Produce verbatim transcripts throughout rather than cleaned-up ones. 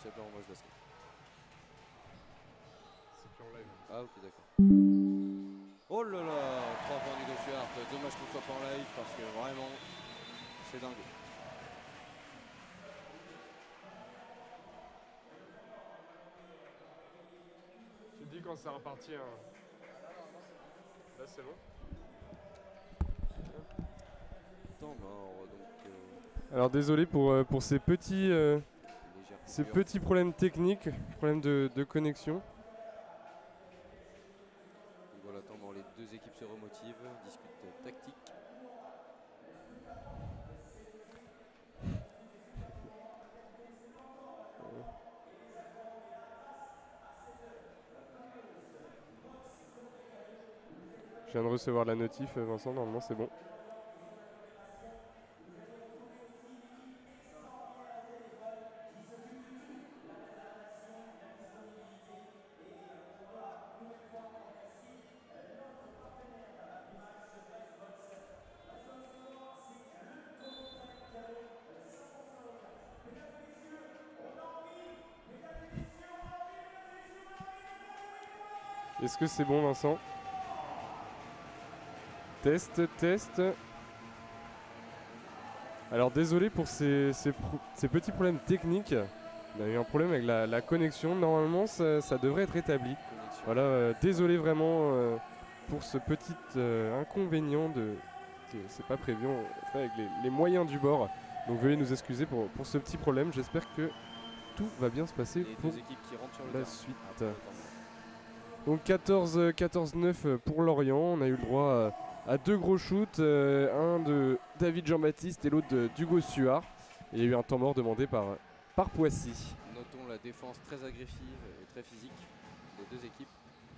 Sepp Ambroise Basket. C'est plus en live. Ah ok d'accord. Oh là là, trois points du Gossuard. Dommage qu'on soit pas en live parce que vraiment c'est dingue. Tu dis quand c'est reparti. Hein. Là c'est bon. Temps mort donc. Euh, Alors désolé pour, euh, pour ces petits euh, légère ces coupure. petits problèmes techniques, problèmes de, de connexion. Donc voilà, temps mort, les deux équipes se remotivent, discutent tactique. Je viens de recevoir la notif, Vincent, normalement c'est bon. Est-ce que c'est bon, Vincent? Test, test. Alors désolé pour ces, ces, ces petits problèmes techniques. On a eu un problème avec la, la connexion. Normalement, ça, ça devrait être rétabli. Connexion. Voilà, euh, désolé vraiment euh, pour ce petit euh, inconvénient de que c'est pas prévu. On fait avec les, les moyens du bord. Donc veuillez nous excuser pour, pour ce petit problème. J'espère que tout va bien se passer Les pour deux équipes qui rentrent sur le la terrain. suite. Après le temps mort. Donc quatorze neuf pour Lorient. On a eu le droit à, à deux gros shoots, euh, un de David Jean-Baptiste et l'autre d'Hugo Suard. Et il y a eu un temps mort demandé par, par Poissy. Notons la défense très agressive et très physique des deux équipes.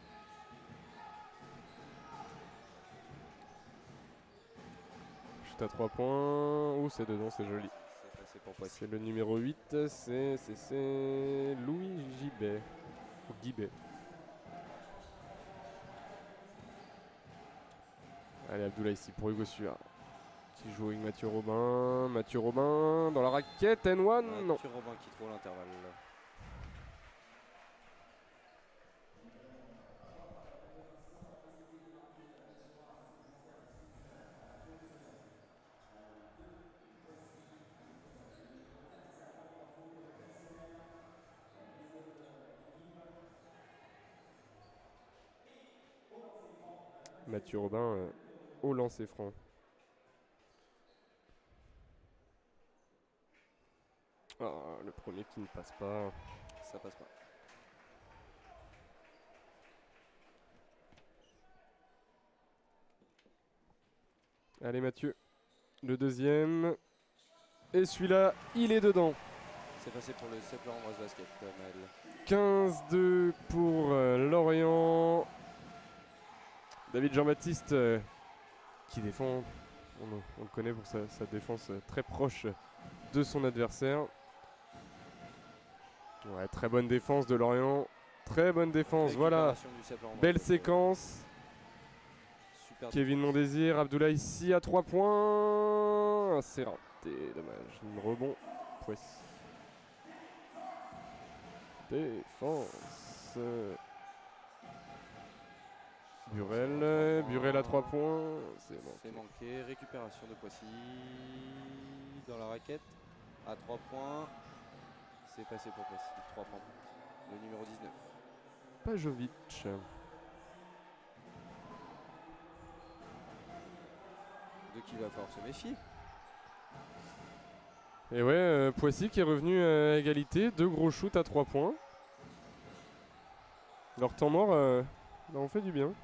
Shoot à trois points. Oh, c'est dedans, c'est joli. C'est passé pour Poissy. C'est le numéro huit, c'est Louis Gibet. Guibet. Allez, Abdoulaye ici pour Hugo Suard. Qui joue avec Mathieu Robin. Mathieu Robin dans la raquette. N un, non. Mathieu Robin qui trouve l'intervalle. Mathieu Robin euh, au lancer franc. Ah, le premier qui ne passe pas. Ça passe pas. Allez Mathieu. Le deuxième. Et celui-là, il est dedans. C'est passé pour le Sepp Ambroise Basket, Maël. quinze deux pour euh, Lorient. David Jean-Baptiste euh, qui défend. On, on le connaît pour sa, sa défense euh, très proche de son adversaire. Ouais, très bonne défense de Lorient. Très bonne défense, voilà. Du Sepp Ambroise Belle Basket. séquence. Super Kevin défense. Mondésir, Abdoulaye ici à trois points. C'est raté, dommage. Une rebond. Poissy. Défense. Burel, Burel à trois points. C'est C'est manqué. manqué. Récupération de Poissy dans la raquette. À trois points. C'est passé pour Poissy. trois points. Le numéro dix-neuf. Pajovic. De qui va falloir se méfier. Et ouais, euh, Poissy qui est revenu à égalité. Deux gros shoots à trois points. Leur temps mort, euh, bah, on fait du bien.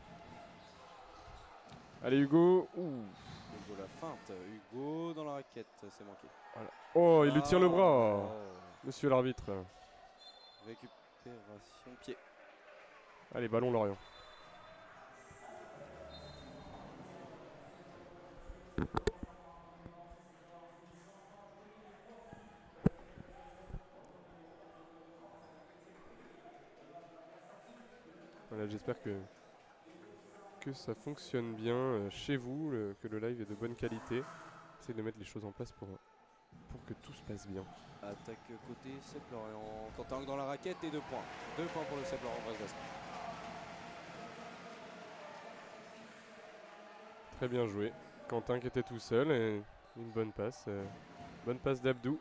Allez Hugo. Ouh. Hugo la feinte. Hugo dans la raquette. C'est manqué. Voilà. Oh, il lui tire le bras. Oh. Monsieur l'arbitre. Récupération pied. Allez, ballon Lorient. Voilà, j'espère que, que ça fonctionne bien euh, chez vous, le- que le live est de bonne qualité. Essayez de mettre les choses en place pour, pour que tout se passe bien. Attaque côté C E P Lorient. Quentin dans la raquette et deux points. Deux points pour le C E P Lorient Brest Basket. Très bien joué. Quentin qui était tout seul et une bonne passe. Euh, bonne passe d'Abdou.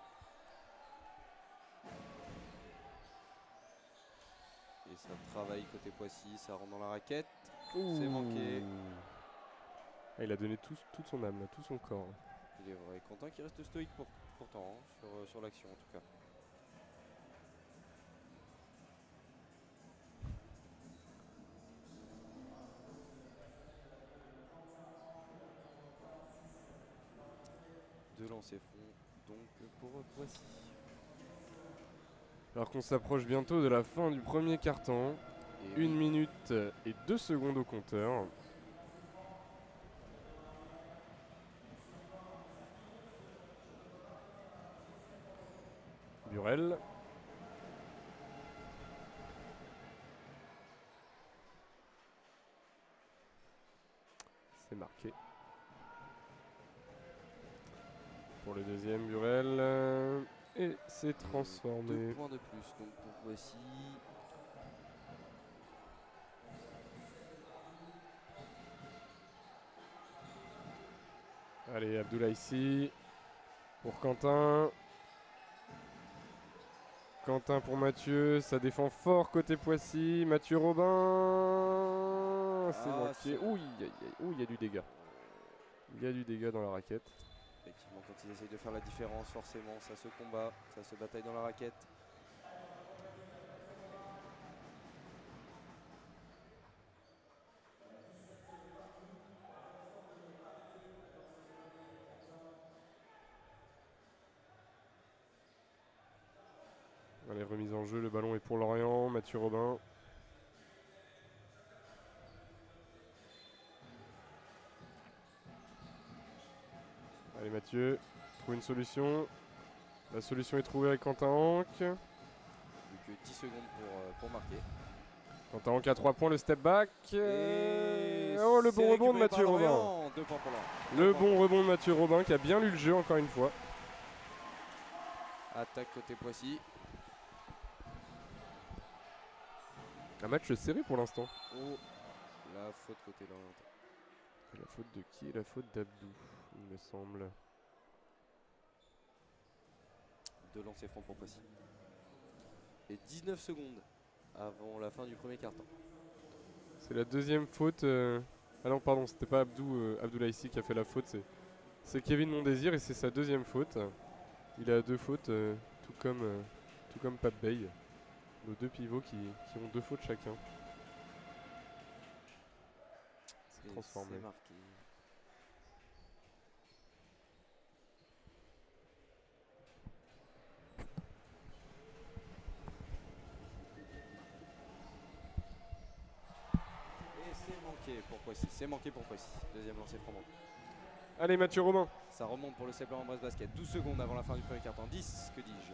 Et ça travaille côté Poissy, ça rentre dans la raquette. C'est manqué. Ah, il a donné tout, toute son âme, là, tout son corps. Il est vrai. Quentin qui reste stoïque pour, pourtant hein, sur, euh, sur l'action en tout cas. Deux lancers francs donc pour Poissy. Alors qu'on s'approche bientôt de la fin du premier quart-temps. Et Une oui. minute et deux secondes au compteur. Burel. C'est marqué. Pour le deuxième, Burel. Et c'est transformé. Deux points de plus donc pour Poissy. Allez, Abdoulaye ici. Pour Quentin. Quentin pour Mathieu. Ça défend fort côté Poissy. Mathieu Robin. C'est Ah, manqué. c'est- Ouh, il y, a- ouh, il y a du dégât. Il y a du dégât dans la raquette. Effectivement, quand ils essayent de faire la différence, forcément, ça se combat, ça se bataille dans la raquette. Allez, remise en jeu. Le ballon est pour Lorient. Mathieu Robin. Allez, Mathieu. Trouve une solution. La solution est trouvée avec Quentin Hanck. Plus que dix secondes pour, euh, pour marquer. Quentin Hanck à trois points, le step back. Et oh, le c'est bon rebond de récupéré Mathieu par Robin. Lorient. Deux points pour Lorient. Le bon rebond de Mathieu Robin qui a bien lu le jeu encore une fois. Attaque côté Poissy. Un match serré pour l'instant. Oh, la faute côté Lorient. La faute de qui? La faute d'Abdou, il me semble. Deux lancers francs pour Poissy. Et dix-neuf secondes avant la fin du premier quart-temps. C'est la deuxième faute. Euh... Ah non, pardon, c'était pas Abdou, euh, Abdoulaye ici qui a fait la faute. C'est, c'est Kevin Mondésir et c'est sa deuxième faute. Il a deux fautes, euh, tout comme, euh, tout comme Pape Bey. Nos deux pivots qui, qui ont deux fautes chacun. C'est Et transformé. c'est marqué. Et c'est manqué pour Poissy. C'est manqué pour Poissy. Deuxième lancer franc manqué. Allez, Mathieu Robin. Ça remonte pour le C E P Lorient Brest Basket. douze secondes avant la fin du premier quart-temps. dix, que dis-je.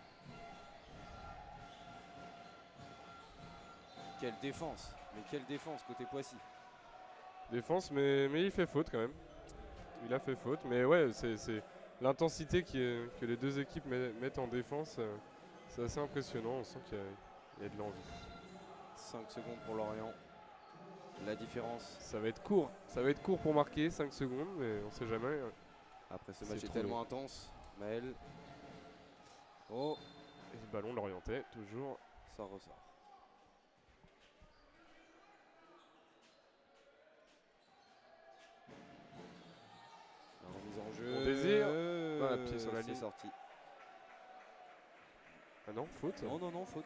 Quelle défense. Mais quelle défense côté Poissy. Défense, mais, mais il fait faute quand même. Il a fait faute, mais ouais, c'est, c'est l'intensité qui est, que les deux équipes met- mettent en défense. Euh, c'est assez impressionnant. On sent qu'il y a, il y a de l'envie. cinq secondes pour Lorient. La différence. Ça va être court. Ça va être court pour marquer, cinq secondes, mais on sait jamais. Après ce C'est match est trop tellement long. intense. Maël. Oh, Et le ballon l'orientait, toujours. ça ressort. La remise en jeu. On désire. Euh, Ah, pied sur la c'est ligne. sorti. Ah non, faute. Non, non, non, faute.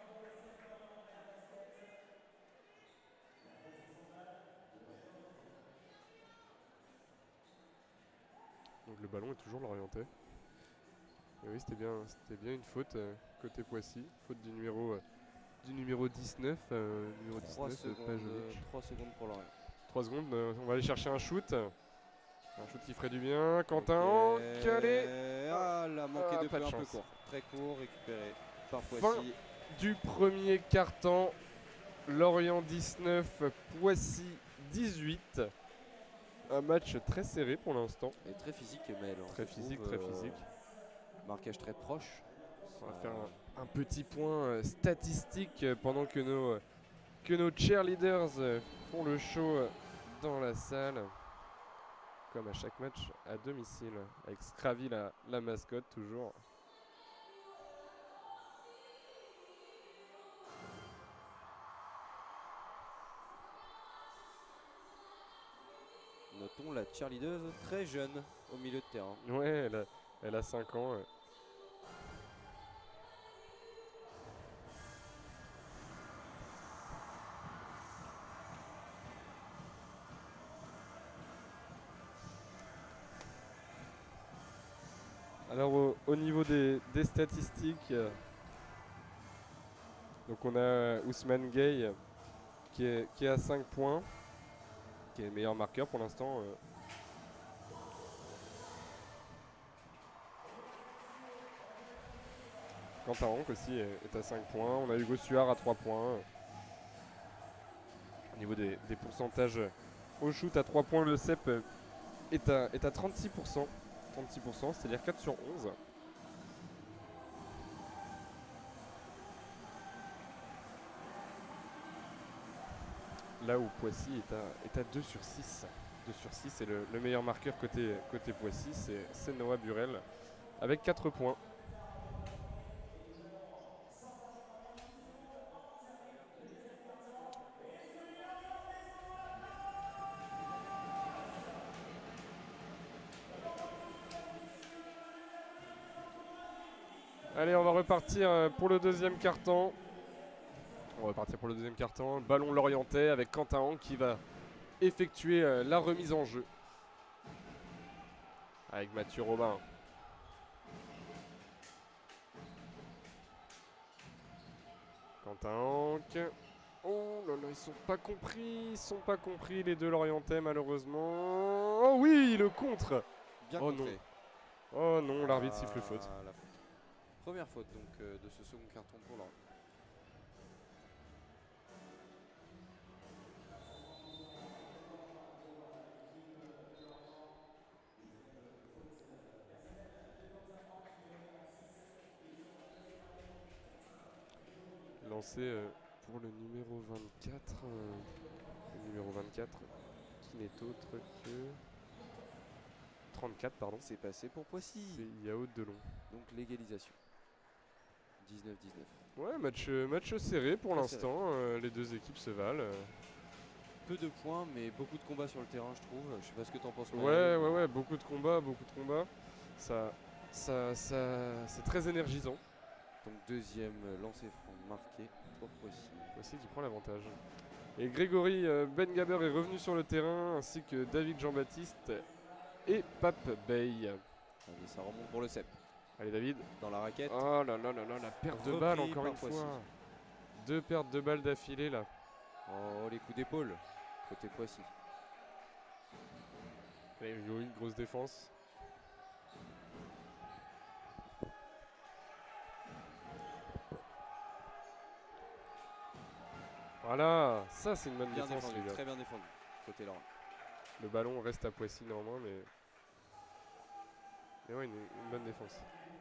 Donc le ballon est toujours l'orienté. Et oui, c'était bien, c'était bien une faute euh, côté Poissy. Faute du numéro, euh, du numéro dix-neuf. Euh, numéro trois dix-neuf, secondes, Pajovic. trois secondes pour Lorient. trois secondes, euh, on va aller chercher un shoot. Un shoot qui ferait du bien. Quentin Ok. Hanck, allez. Ah, là, manqué Ah, de pas peu, de un peu chance. court. Très court, récupéré par Fin. Poissy. Du premier quart-temps, Lorient dix-neuf, Poissy dix-huit. Un match très serré pour l'instant. Et très physique, Maël. hein, Très je physique, trouve, très euh, physique. Marquage très proche. On va faire un, un petit point euh, statistique euh, pendant que nos, euh, que nos cheerleaders euh, font le show euh, dans la salle. Comme à chaque match à domicile. Avec Scravi la, la mascotte toujours. Notons la cheerleader très jeune au milieu de terrain. Ouais, elle a, elle a cinq ans. Ouais. Alors au, au niveau des, des statistiques, euh, donc on a Ousmane Gueye euh, qui est, qui est à cinq points, qui est le meilleur marqueur pour l'instant. Euh. Quentin Rank aussi est, est à cinq points. On a Hugo Suard à trois points. Au niveau des, des pourcentages au shoot à trois points, le C E P est à, est à trente-six pour cent. trente-six pour cent, c'est-à-dire quatre sur onze. Là où Poissy est à, est à deux sur six. deux sur six et le, le meilleur marqueur côté, côté Poissy, c'est Noah Burel avec quatre points. Allez, on va repartir pour le deuxième quart-temps. On va repartir pour le deuxième quart-temps. Ballon Lorientais avec Quentin Hank qui va effectuer euh, la remise en jeu. Avec Mathieu Robin. Quentin Hank. Oh là là, ils sont pas compris. Ils sont pas compris les deux Lorientais malheureusement. Oh oui, le contre. Bien oh contré. non. Oh non, l'arbitre siffle faute. Ah, la faute. Première faute donc euh, de ce second carton pour Lorient. Lancé euh, pour le numéro vingt-quatre. Euh, le numéro vingt-quatre qui n'est autre que trente-quatre, pardon. C'est passé pour Poissy. C'est Yao Delon. Donc l'égalisation. dix-neuf dix-neuf. Ouais, match, match serré pour l'instant. Euh, les deux équipes se valent. Euh. Peu de points, mais beaucoup de combats sur le terrain, je trouve. Je sais pas ce que t'en penses. Ouais, ouais, ouais, beaucoup de combats, beaucoup de combats. Ça, ça, ça, c'est très énergisant. Donc deuxième lancé franc marqué pour Poissy. Poissy qui prend l'avantage. Et Grégory euh, Ben Gaber est revenu sur le terrain, ainsi que David Jean-Baptiste et Pape Bey. Allez, ça remonte pour le C E P. Allez David. Dans la raquette. Oh là là là là, la perte de balle encore une fois. Deux pertes de balles d'affilée là. Oh, les coups d'épaule côté Poissy. Allez, une grosse défense. Voilà, ça c'est une bonne bien défense. Défendu, très bien défendu côté Lorient. Le ballon reste à Poissy néanmoins, mais mais ouais, une, une bonne défense.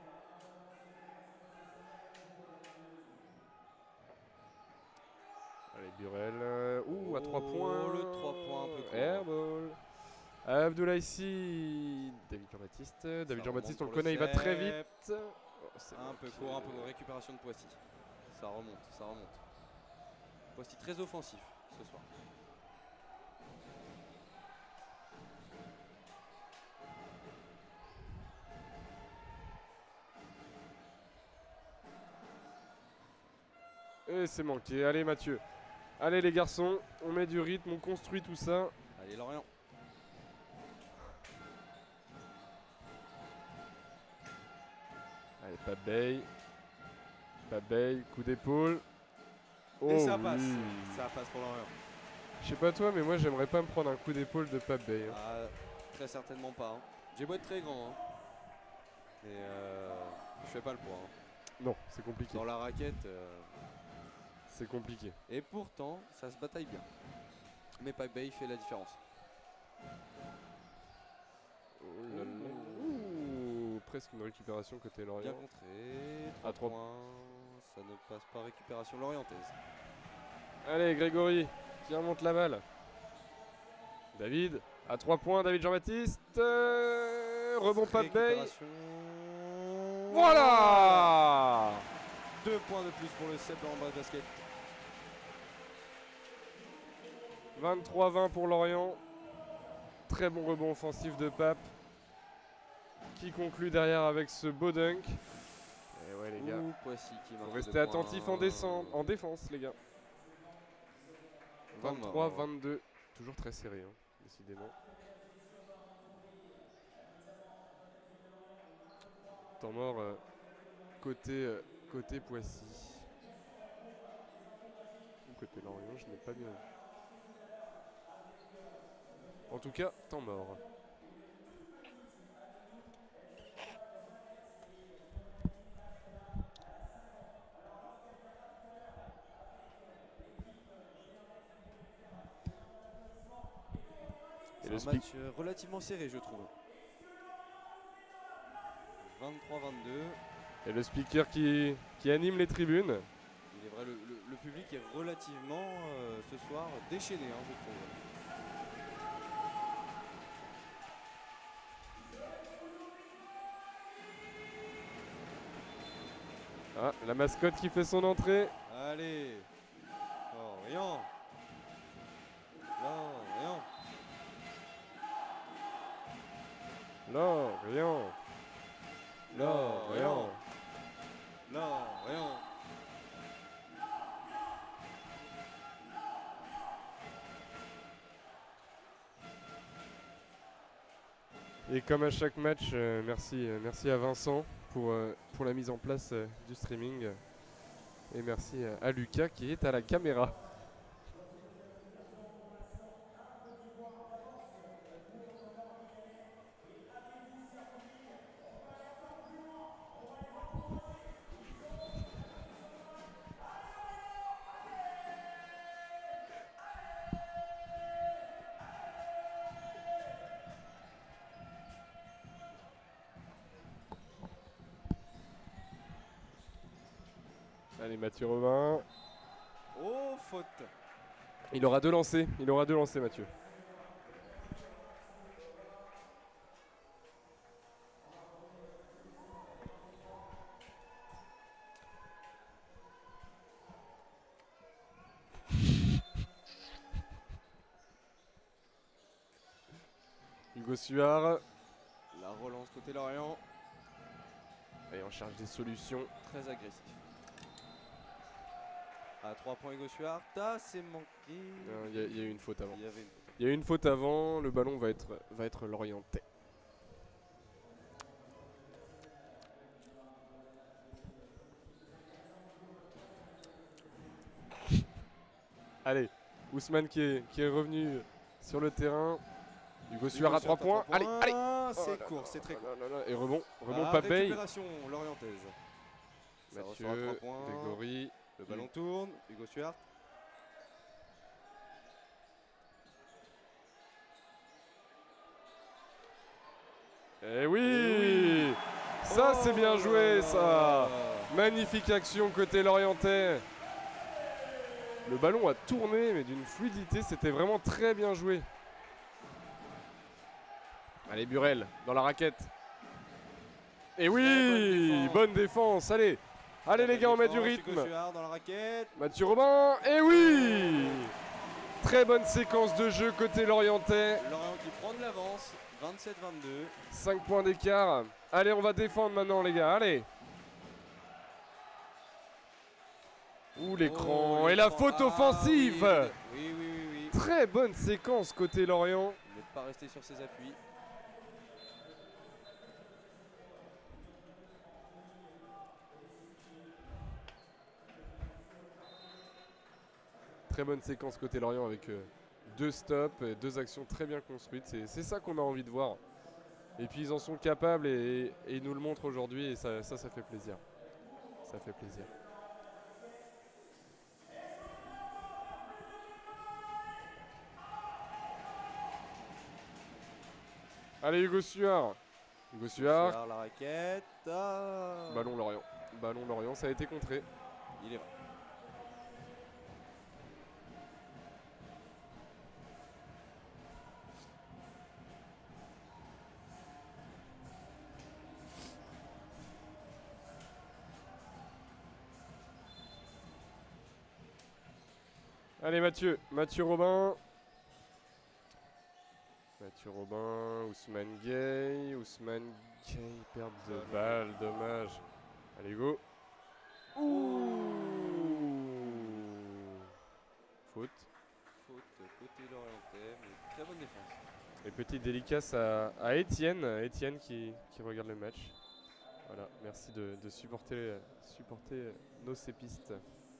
Allez, Burel. Euh, ouh, oh, à trois points. Le trois points un peu court. Airball. Abdoulaye, David Jean-Baptiste. David Jean-Baptiste, on le connaît, il va très vite. Oh, un peu court, un peu de récupération de Poissy. Ça remonte, ça remonte. Poissy très offensif ce soir. Et c'est manqué. Allez Mathieu. Allez les garçons, on met du rythme, on construit tout ça. Allez Lorient. Allez, Pape Bey. Pape Bey, coup d'épaule. Oh, et ça oui. passe. Ça passe pour Lorient. Je sais pas toi, mais moi j'aimerais pas me prendre un coup d'épaule de Pape Bey. Hein. Ah, très certainement pas. Hein. J'ai beau être très grand. Hein. Et euh, je fais pas le poids. Hein. Non, c'est compliqué. Dans la raquette. Euh... C'est compliqué. Et pourtant, ça se bataille bien. Mais Pape Bey fait la différence. Oh là là. Ouh, presque une récupération côté Bien Lorient. contré. À trois points. Ça ne passe pas. Récupération lorientaise. Allez, Grégory, qui remonte la balle. David, à trois points, David Jean-Baptiste. Euh, rebond pas de Bay. Récupération. Voilà. Deux points de plus pour le C E P en basket. vingt-trois vingt pour Lorient. Très bon rebond offensif de Pape. Qui conclut derrière avec ce beau dunk. Et ouais les gars, Ouh, Poissy qui marque faut deux rester points. attentif en, descente, en défense les gars. vingt-trois vingt-deux. Toujours très serré, hein, décidément. Temps mort euh, côté, euh, côté Poissy. Ou côté Lorient, je n'ai pas bien vu. En tout cas, temps mort. C'est un match euh, relativement serré, je trouve. vingt-trois vingt-deux. Et le speaker qui, qui anime les tribunes. Il est vrai, le, le, le public est relativement, euh, ce soir, déchaîné, hein, je trouve. Ah, la mascotte qui fait son entrée. Allez. Lorient. Lorient. Lorient. Lorient. Lorient. Et comme à chaque match, euh, merci, euh, merci à Vincent pour, euh, pour la mise en place euh, du streaming. Et merci euh, à Lucas qui est à la caméra. Allez, Mathieu Robin. Oh, faute. Il aura deux lancers. Il aura deux lancers, Mathieu. Hugo Suard. La relance côté Lorient. Et on cherche des solutions. Très agressif. À trois points Hugo Suard. Ah, c'est manqué. Il y, y a eu une faute avant. Il y avait une faute. Il y a eu une faute avant. Le ballon va être, va être l'orienté. Allez, Ousmane qui est, qui est revenu sur le terrain. Hugo Suard à trois points. Allez, allez. C'est Oh court, c'est très court. là là là. Et rebond, rebond La pas Bay. récupération lorientaise. Ça Mathieu, ressort à trois points. Grégory. Le ballon tourne. Hugo Suard. Eh oui, Eh oui. Ça Oh c'est bien joué ça. là. Magnifique action côté Lorientais. Le ballon a tourné mais d'une fluidité, c'était vraiment très bien joué. Allez Burel dans la raquette. Et oui, bonne défense. bonne défense, allez. Allez les gars, on met du rythme. Hugo Suard dans la raquette. Mathieu Robin, et oui. Très bonne séquence de jeu côté Lorientais. Lorient qui prend de l'avance. vingt-sept vingt-deux. cinq points d'écart. Allez, on va défendre maintenant les gars, allez. Ouh l'écran, Oh, et la l'écran. faute Ah, offensive. Oui, oui, oui, oui, oui. Très bonne séquence côté Lorient. Il n'est pas resté sur ses appuis. Très bonne séquence côté Lorient avec euh, deux stops, et deux actions très bien construites. C'est ça qu'on a envie de voir. Et puis ils en sont capables et, et ils nous le montrent aujourd'hui et ça, ça, ça fait plaisir. Ça fait plaisir. Allez Hugo Suard. Hugo Suard. Suard, la raquette. Ah. Ballon Lorient. Ballon Lorient, ça a été contré. Il est vrai. Allez Mathieu, Mathieu Robin. Mathieu Robin, Ousmane Gay, Ousmane Gay, perte de balle, dommage. Allez go. Ouh. Faute. Faute côté Lorientais, mais très bonne défense. Et petite dédicace à, à Étienne, Étienne qui, qui regarde le match. Voilà, merci de, de supporter, supporter nos sépistes.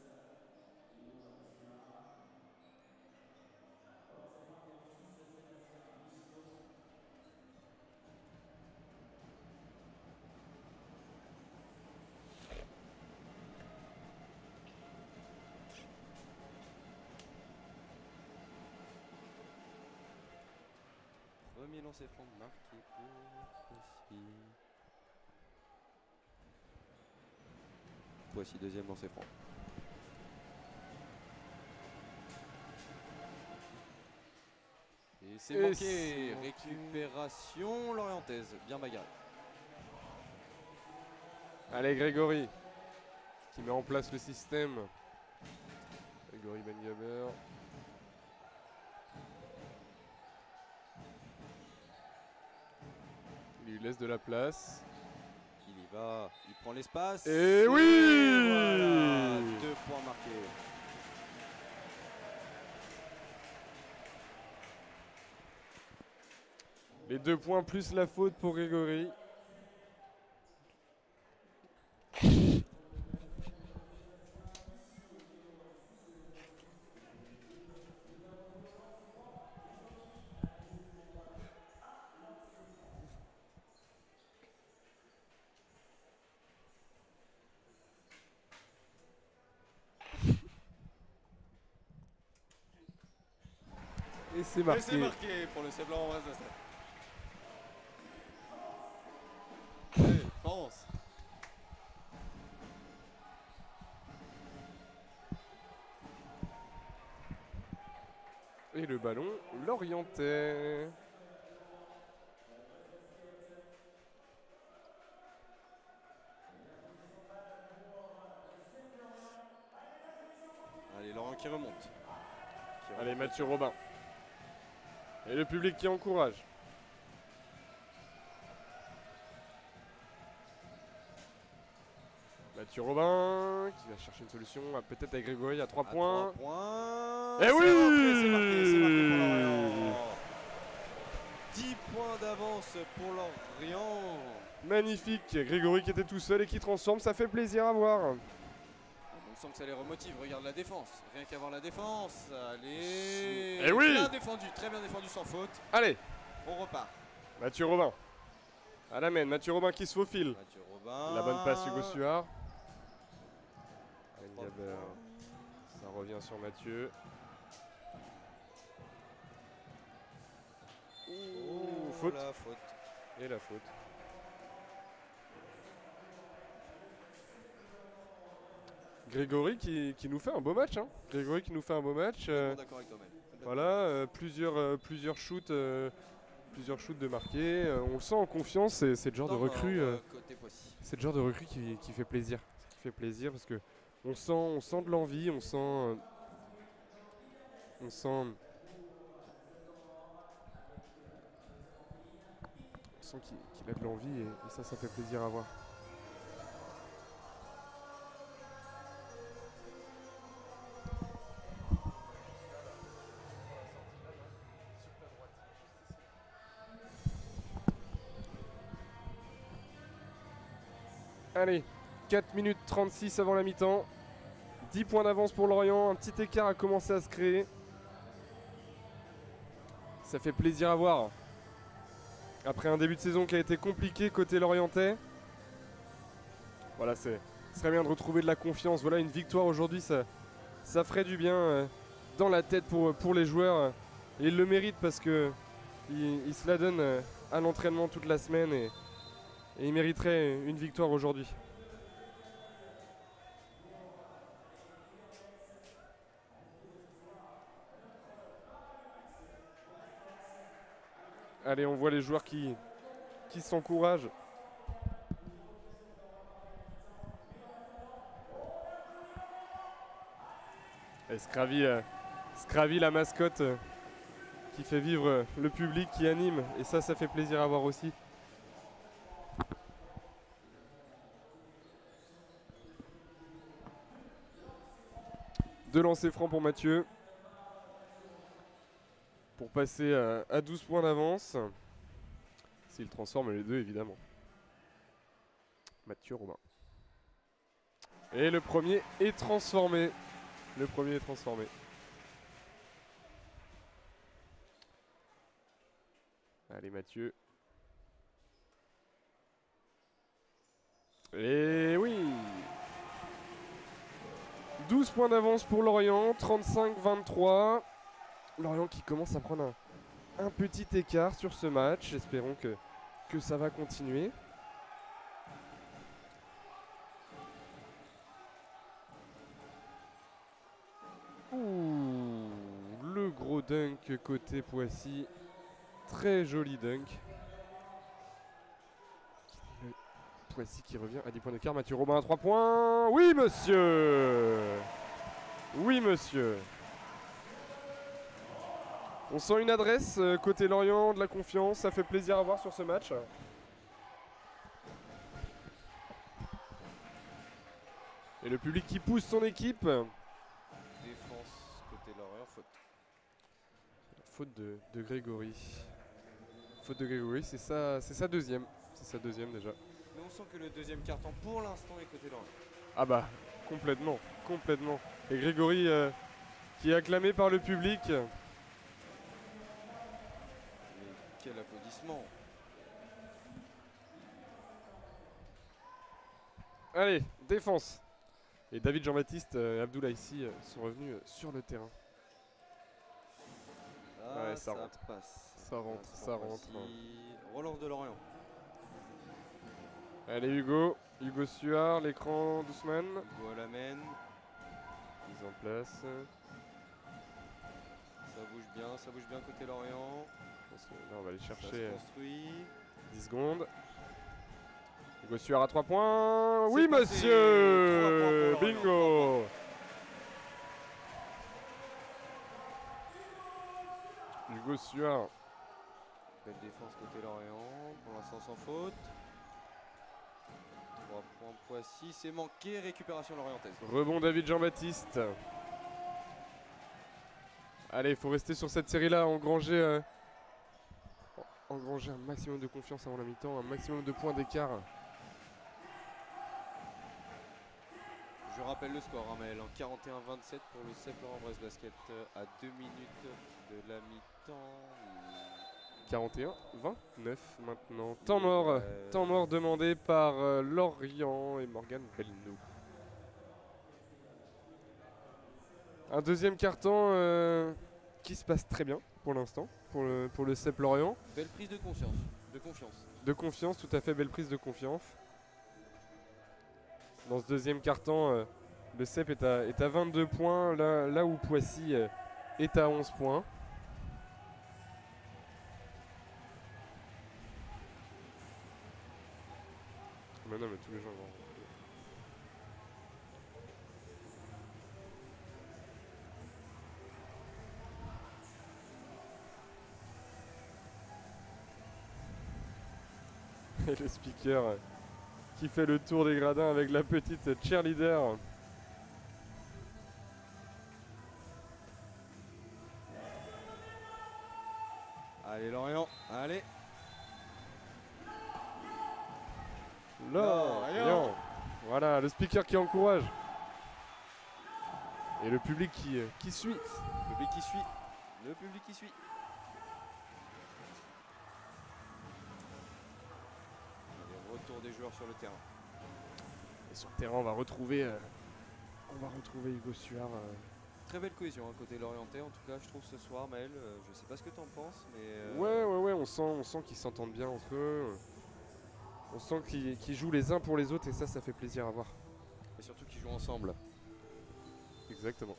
Premier lancer franc marqué pour Poissy. Poissy deuxième lancer franc. Et c'est manqué. Récupération lorientaise. Bien bagarré. Allez Grégory qui met en place le système. Grégory Ben-Gaber. Il lui laisse de la place. Il y va, il prend l'espace. Et, Et oui voilà, deux points marqués. Les deux points plus la faute pour Grégory. Et c'est marqué. Et c'est marqué pour le Seblanc en reste de ça. Allez, pense. Et le ballon l'orientait. Allez, Laurent qui remonte. Qui Allez, remonte. Mathieu Robin. Et le public qui encourage. Mathieu Robin qui va chercher une solution, peut-être avec Grégory à trois À points. trois points. Et C'est oui rentré, c'est marqué, c'est marqué pour Lorient. dix points d'avance pour Lorient. Magnifique, Grégory qui était tout seul et qui transforme, ça fait plaisir à voir. On sent que ça les remotive, regarde la défense. Rien qu'à voir la défense. Allez. Et oui. Bien défendu, très bien défendu sans faute. Allez, On repart. Mathieu Robin. À la main, Mathieu Robin qui se faufile. Mathieu Robin. La bonne passe Hugo Suard. Trois Gaber. Ça revient sur Mathieu. Oh, faute. la faute. Et la faute. Grégory qui, qui nous fait un beau match. Hein. Grégory qui nous fait un beau match. euh, D'accord avec toi-même. voilà, euh, plusieurs, euh, plusieurs shoots. euh, plusieurs shoots de marqués. Euh, on le sent en confiance. C'est c'est le genre de Temps recrue. mort, euh, euh, côté Poissy. c'est le genre de recrue qui, qui fait plaisir. Qui fait plaisir parce que on sent, on sent de l'envie. On sent. euh, on sent. On sent qu'il qu'il a de l'envie et, et ça, ça fait plaisir à voir. Allez, quatre minutes trente-six avant la mi-temps. dix points d'avance pour Lorient. Un petit écart a commencé à se créer. Ça fait plaisir à voir. Après un début de saison qui a été compliqué côté lorientais. Voilà, c'est ce serait bien de retrouver de la confiance. Voilà, une victoire aujourd'hui, ça, ça ferait du bien euh, dans la tête pour, pour les joueurs. Et ils le méritent parce que ils, ils se la donnent euh, à l'entraînement toute la semaine. Et, Et il mériterait une victoire aujourd'hui. Allez, on voit les joueurs qui, qui s'encouragent. Et Scravi, euh, Scravi, la mascotte, euh, qui fait vivre euh, le public, qui anime. Et ça, ça fait plaisir à voir aussi. Deux lancers francs pour Mathieu. Pour passer à, à douze points d'avance. S'il transforme les deux, évidemment. Mathieu Robin. Et le premier est transformé. Le premier est transformé. Allez Mathieu. Et oui, douze points d'avance pour Lorient, trente-cinq vingt-trois. Lorient qui commence à prendre un, un petit écart sur ce match. Espérons que, que ça va continuer. Ouh, le gros dunk côté Poissy. Très joli dunk. Le Poissy qui revient à dix points d'écart. Mathieu Robin à trois points. Oui, monsieur. Oui, monsieur. On sent une adresse euh, côté Lorient, de la confiance. Ça fait plaisir à voir sur ce match. Et le public qui pousse son équipe. Défense côté Lorient, faute. Faute de, de Grégory. Faute de Grégory, c'est sa, c'est sa deuxième. C'est sa deuxième déjà. Mais on sent que le deuxième carton pour l'instant est côté Lorient. Ah bah, complètement, complètement. Et Grégory euh, qui est acclamé par le public. Mais quel applaudissement. Allez, défense. Et David Jean-Baptiste euh, et Abdoulaye Sy euh, sont revenus euh, sur le terrain. Ah, Ouais, ça ça rentre. passe. Ça rentre, passe ça pour rentre. Poissy. Relance de Lorient. Allez Hugo, Hugo Suard, l'écran d'Ousmane. Hugo l'amène. Mise en place. Ça bouge bien, ça bouge bien côté Lorient. Je pense que là on va aller Ça chercher se euh, construit. dix secondes. Hugo Suard à trois points. Oui passé. monsieur. Trois points pour Lorient, Bingo. Hugo Suard. Belle défense côté Lorient. Pour l'instant sans faute. trois points Poissy. C'est manqué. Récupération lorientaise. Rebond David Jean-Baptiste. Allez, il faut rester sur cette série-là, engranger, euh, engranger un maximum de confiance avant la mi-temps, un maximum de points d'écart. Je rappelle le score, hein, Maël, en quarante et un vingt-sept pour le C E P Lorient-Brest Basket euh, à deux minutes de la mi-temps. quarante et un vingt-neuf maintenant. Temps mort, Euh, temps mort demandé par euh, Lorient et Morgan Belnou. Un deuxième carton euh, qui se passe très bien pour l'instant, pour le, pour le C E P Lorient. Belle prise de conscience, de confiance. De confiance, tout à fait, belle prise de confiance. Dans ce deuxième carton, euh, le C E P est à, est à vingt-deux points, là, là où Poissy euh, est à onze points. Mais non, mais tous les gens vont... Et le speaker euh, qui fait le tour des gradins avec la petite cheerleader. Allez Lorient, allez. Lorient. Voilà, le speaker qui encourage. Et le public qui, euh, qui suit. Le public qui suit. Le public qui suit. Allez, retour des joueurs sur le terrain. Et sur le terrain, on va retrouver, euh, on va retrouver Hugo Suard. euh, Très belle cohésion hein, côté Lorientais, en tout cas je trouve ce soir Maël, euh, je sais pas ce que tu en penses mais... euh, Ouais, ouais, ouais, on sent, on sent qu'ils s'entendent bien entre eux. On sent qu'ils qu'ils jouent les uns pour les autres et ça, ça fait plaisir à voir. Et surtout qu'ils jouent ensemble. Exactement.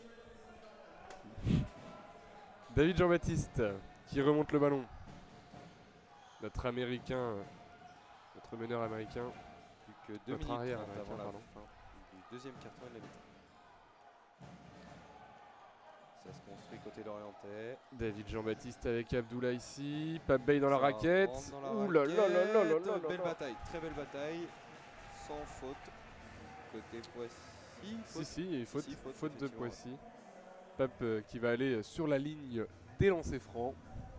David Jean-Baptiste qui remonte le ballon. Notre américain, notre meneur américain. Plus que deux Notre minutes arrière trente américain, avant la pardon. fin du deuxième carton et de la mi-temps. Ça se construit côté lorientais. David Jean-Baptiste avec Abdoullah ici. Pape Bey dans la Ça raquette. rentre dans la Ouh là là là là là raquette. là là Belle là. bataille, très belle bataille. Sans faute. Côté Poissy. Si, Faute. si, il y a une faute, Si, faute, faute de effectivement. Poissy. Pape euh, qui va aller euh, sur la ligne des lancers francs.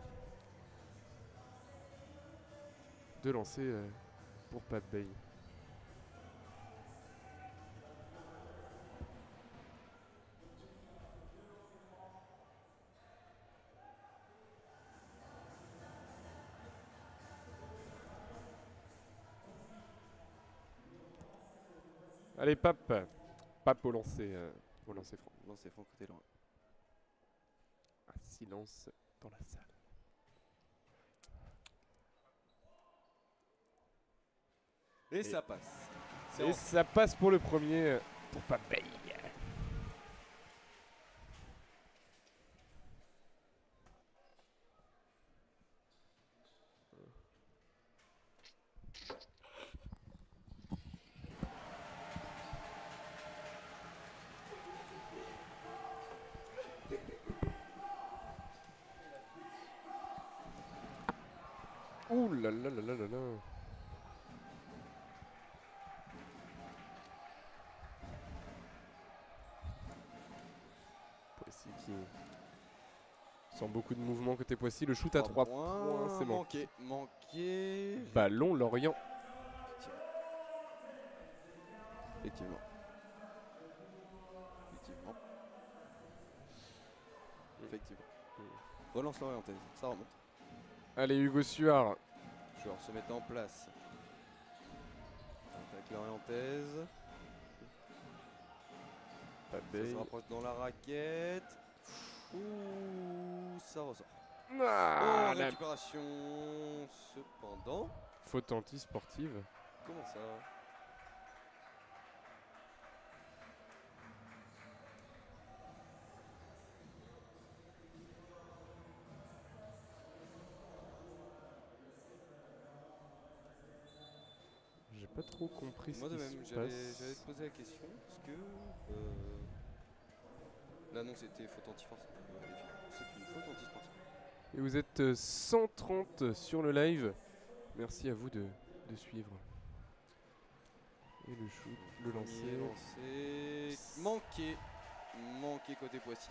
De lancer euh, pour Pape Bey. Allez, Pape. Pape au lancer, euh, au lancer franc. Lancer franc côté loin. Un silence dans la salle. Et, Et- ça passe. C'est Et rentré. ça passe pour le premier euh, pour Pape Bey. Ouh là là là là là là. Poissy qui sent beaucoup de mouvement côté Poissy. Le shoot à trois points, c'est bon. manqué. Manqué. Ballon Lorient. Effectivement. Effectivement. Effectivement. Relance l'orientaise, ça remonte. Allez, Hugo Suard. Joueurs se mettent en place. Attaque l'orientaise. Pape Ça se Bey. rapproche dans la raquette. Ouh, ça ressort. Ah, Oh, la récupération. Cependant, faute anti-sportive. comment ça? J'ai pas trop compris Moi ce de qui même, se j'allais passe. j'allais te poser la question. Est-ce que euh, là non, c'était faute anti-force. C'est une faute anti-sportive. Et vous êtes euh, cent trente sur le live. Merci à vous de, de suivre. Et le shoot, le Premier lancer. lancé. Manqué. Manqué côté Poissy.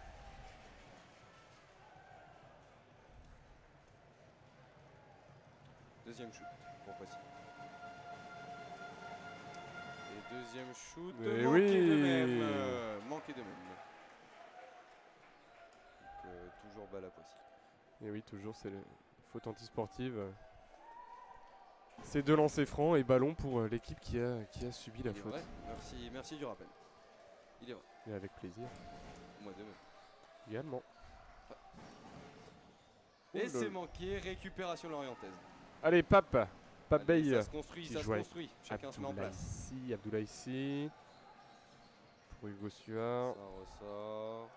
Deuxième shoot pour Poissy. Et deuxième shoot. Mais manqué oui. de même. euh, manqué de même. Donc, euh, toujours balle à Poissy. Et oui, toujours, c'est la faute anti-sportive. C'est deux lancers francs et ballon pour euh, l'équipe qui a, qui a subi la Il est faute. vrai. Merci, merci du rappel. Il est vrai. Et avec plaisir Moi de même. également. Et Ouh, c'est le- manqué. Récupération lorientaise. Allez, Pape. Pape Allez, Bey. ça se construit, qui ça se joue avec construit. Chacun se met en Abdoulaye place. ici, Abdoulaye ici. Pour Hugo Suard. Ça ressort.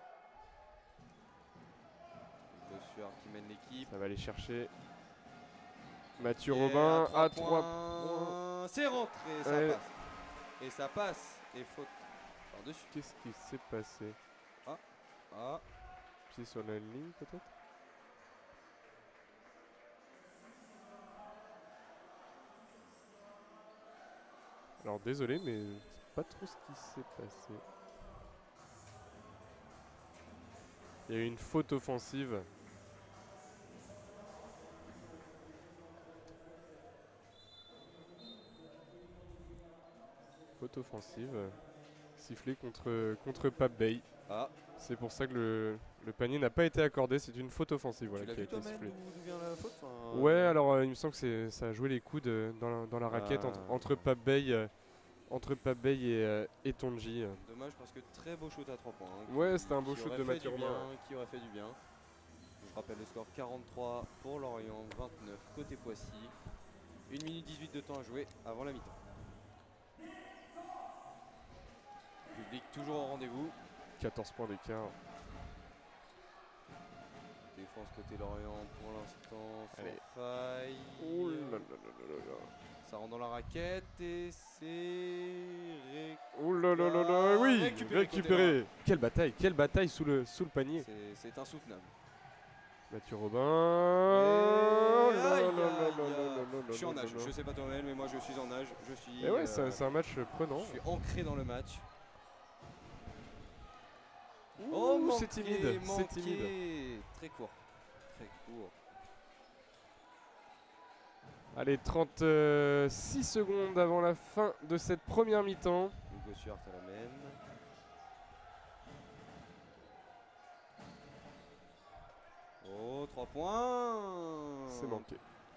Hugo Suard qui mène l'équipe. Ça va aller chercher Mathieu Et Robin à trois trois points. points. C'est rentré, ça Ouais. passe. Et ça passe. Et faute par-dessus. Qu'est-ce qui s'est passé? Ah, Pied sur la ligne peut-être? Alors désolé mais je sais pas trop ce qui s'est passé. Il y a eu une faute offensive. Faute offensive. euh, Sifflée contre, contre Pape Bey. ah. C'est pour ça que le, le panier n'a pas été accordé. C'est une faute offensive voilà, Tu l'as qui a vu toi, été Mel, sifflée. d'où d'où vient la faute? Enfin, Ouais, alors euh, il me semble que c'est- ça a joué les coudes euh, dans la, dans la raquette entre, Ah. entre Pape Bey, euh, entre Pape Bey et, euh, et Tonji. euh. Dommage parce que très beau shoot à trois points. hein, Ouais, qui- c'était un beau qui shoot aurait de fait Mathieu du Robin. bien, Qui aurait fait du bien. Je rappelle le score quarante-trois pour Lorient, vingt-neuf côté Poissy. une minute dix-huit de temps à jouer avant la mi-temps. Public toujours au rendez-vous. quatorze points d'écart. Défense côté Lorient pour l'instant sans Allez. faille. Oh là là là là là. Ça rentre dans la raquette et c'est... Ré... Oh là là là là. Oui, Récupéré récupéré. côté Quelle bataille, quelle bataille sous le, sous le panier. C'est- C'est insoutenable. Mathieu Robin. Oh Et- là là aïe, là aïe, là aïe. là là là Je suis en là nage, là. je sais pas toi-même, mais moi je suis en nage. Je suis, Et ouais, euh, c'est c'est un match prenant. je suis ancré dans le match. Ouh, Oh, manqué, c'est timide, c'est manqué. timide. Très court, très court. Allez, trente-six secondes avant la fin de cette première mi-temps. Hugo Suart à la même. Oh, trois points. C'est manqué.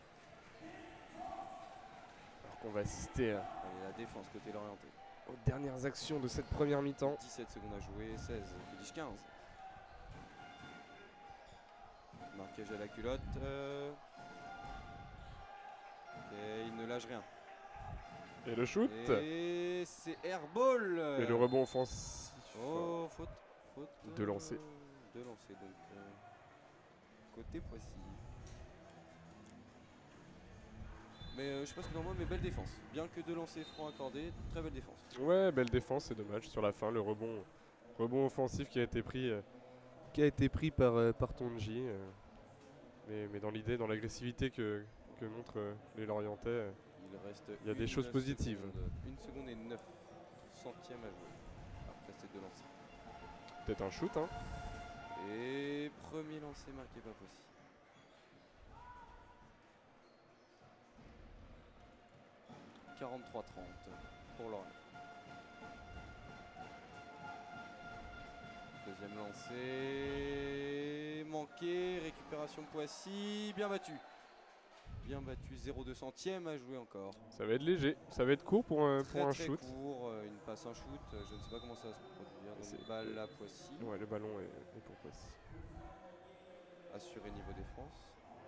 Alors qu'on va assister à- Allez, la défense côté l'orienté. aux dernières actions de cette première mi-temps. dix-sept secondes à jouer, seize, que dis-je, quinze. Marquage à la culotte. euh. Et il ne lâche rien. Et le shoot. Et c'est airball. Et le rebond offensif. Oh, faute. Faute. De lancer. euh, De lancer, donc. euh, côté Poissy. Mais euh, je sais pas ce que dans moi, mais belle défense. Bien que deux lancers francs accordés, très belle défense. Ouais, belle défense, c'est dommage. Sur la fin, le rebond, rebond offensif qui a été pris, euh, qui a été pris par, euh, par Tonji. euh. mais, mais dans l'idée, dans l'agressivité que, que montrent euh, les Lorientais, euh, Il reste Il y a des une choses positives. seconde. Une seconde et neuf centièmes à jouer. Après ces deux lancers. peut-être un shoot. Hein. Et premier lancer marqué pas possible. quarante-trois trente pour Lorient. Deuxième lancé. Manqué. Récupération Poissy. Bien battu. Bien battu. zéro deux centième à jouer encore. Ça va être léger, ça va être court pour, un- Très pour un très shoot. court. euh, Une passe, un shoot. euh, Je ne sais pas comment ça va se produire. C'est- Donc balle à Poissy. Ouais, le ballon est, est pour Poissy. Assuré niveau défense.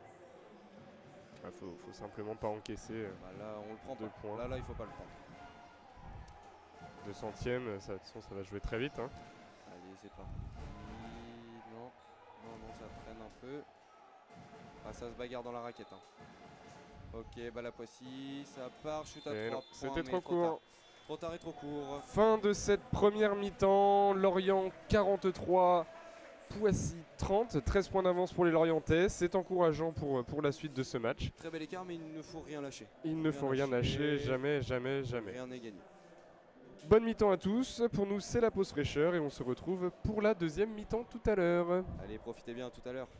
Il faut, faut simplement pas encaisser euh, Bah là, on le prend deux pas. points. Là, là, il faut pas le prendre. deux centièmes, ça, de toute façon, ça va jouer très vite. Hein. Allez, c'est parti. Non, non, non, ça traîne un peu. Ah, ça se bagarre dans la raquette. Hein. Ok, bah la Poissy, ça part, shoot à Et trois non, points. c'était mais trop tard. court. Trop tard et trop court. Fin de cette première mi-temps, Lorient quarante-trois, Poissy trente, treize points d'avance pour les Lorientais. C'est encourageant pour, pour la suite de ce match. Très bel écart, mais il ne faut rien lâcher. Il ne faut rien lâcher, jamais, jamais, jamais. Rien n'est gagné. Bonne mi-temps à tous. Pour nous, c'est la pause fraîcheur et on se retrouve pour la deuxième mi-temps tout à l'heure. Allez, profitez bien, à tout à l'heure.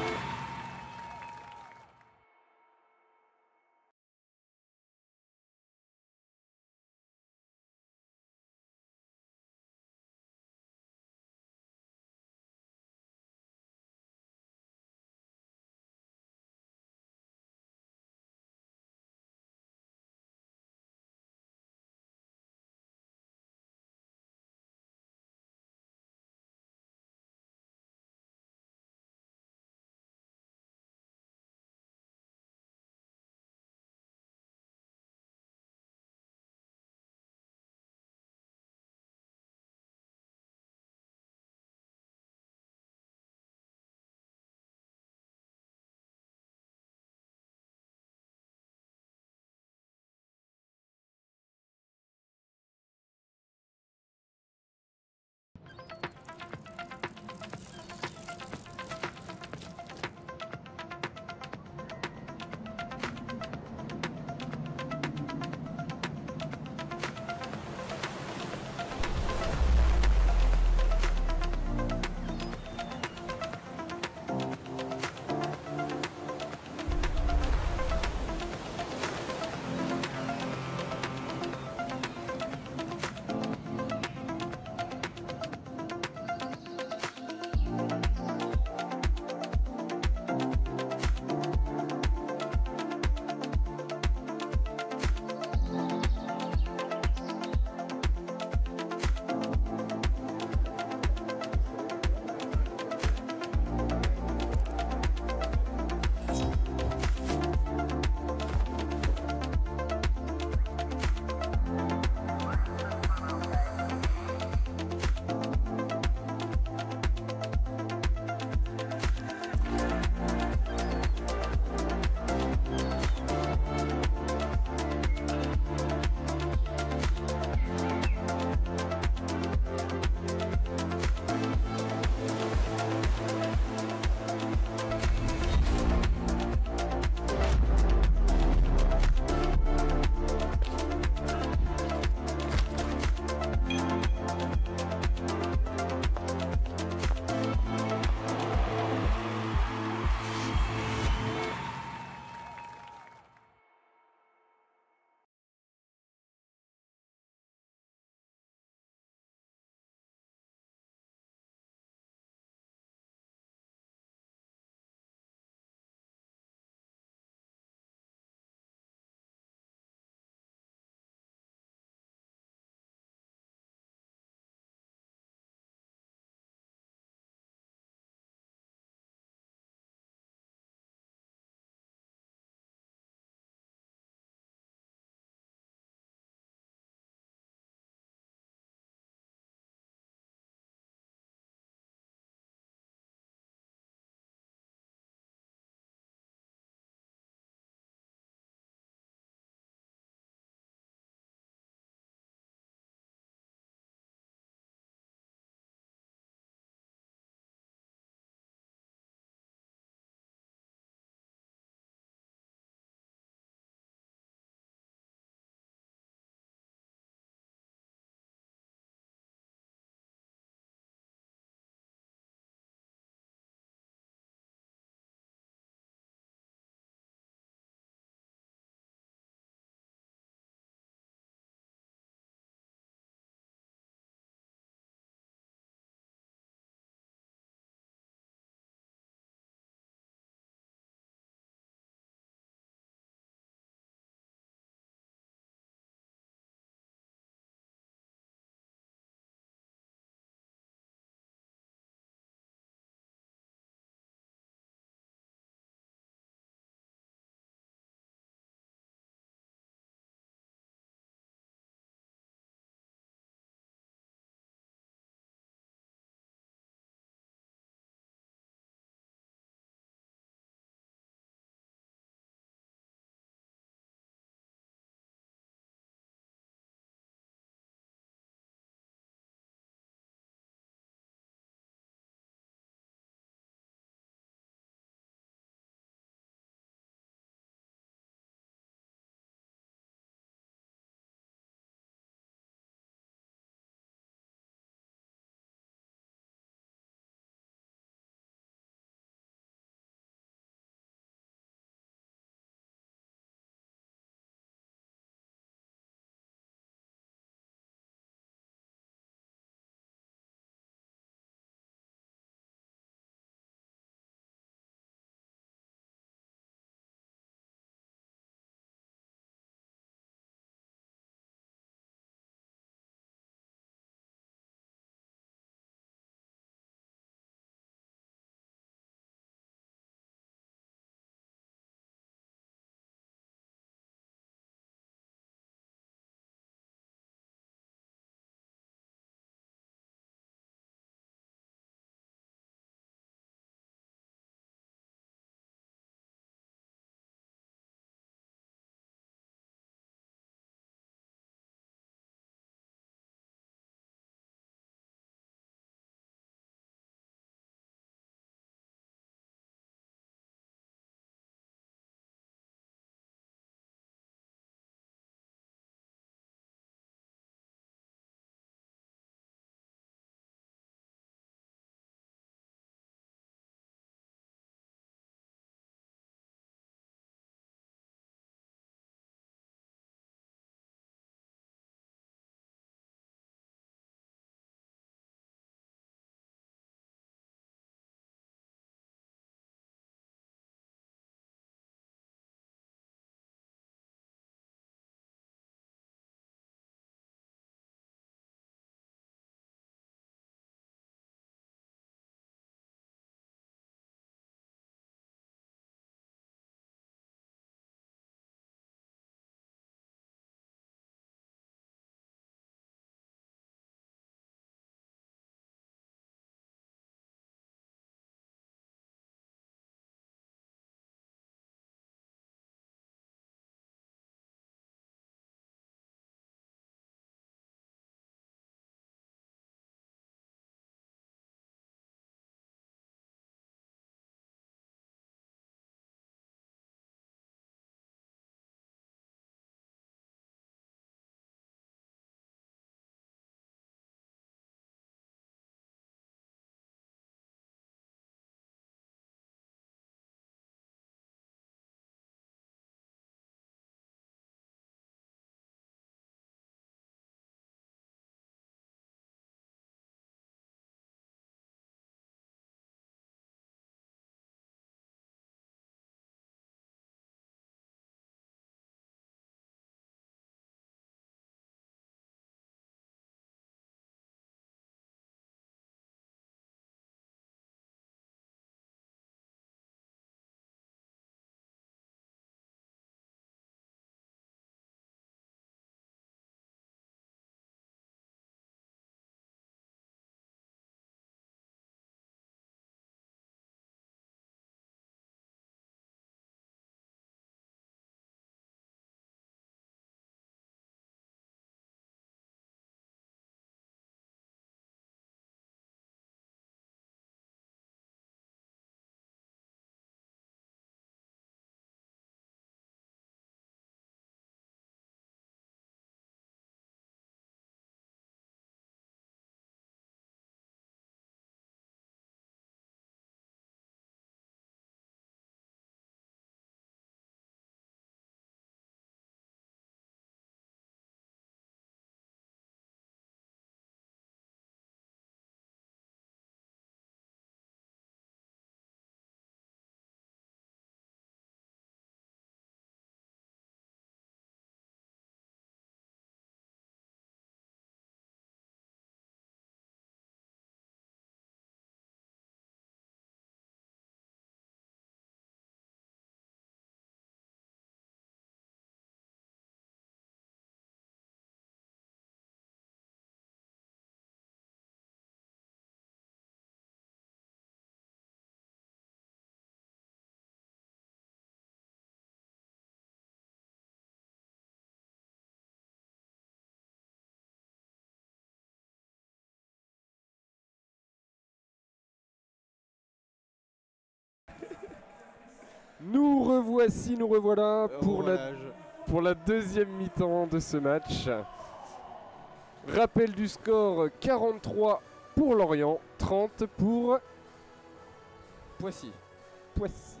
Nous revoici, nous revoilà pour la, Revoilage. pour la deuxième mi-temps de ce match. Rappel du score, quarante-trois pour Lorient, trente pour Poissy. Poissy.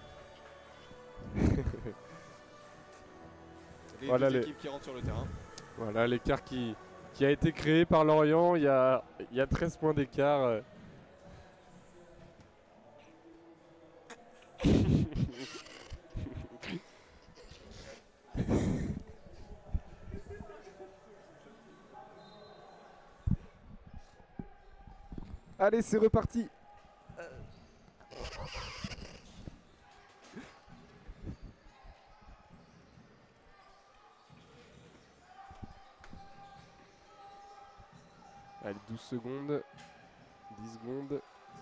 Les Voilà deux les- équipes qui rentrent sur le terrain. Voilà l'écart qui, qui a été créé par Lorient. Il y a, il y a treize points d'écart. euh. Allez, c'est reparti. Allez, douze secondes. dix secondes.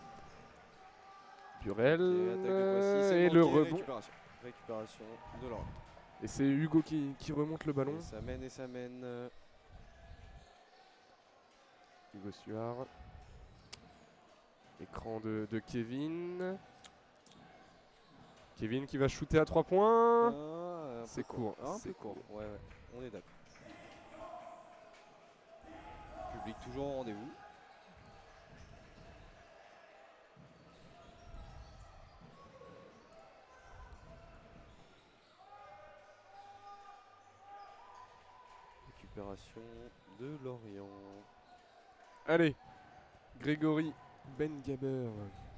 Burel. Et, attaque de Poissy, c'est Et le manqué, rebond. Récupération. Récupération de Lorient. Et c'est Hugo qui, qui remonte le ballon. Et ça mène et ça mène. euh, Hugo Suard. Écran de, de Kevin. Kevin qui va shooter à trois points. ah, un C'est peu court, Un c'est peu court. court. Ouais, ouais. On est d'accord. Public toujours au rendez-vous. Récupération de Lorient. Allez, Grégory Bengaber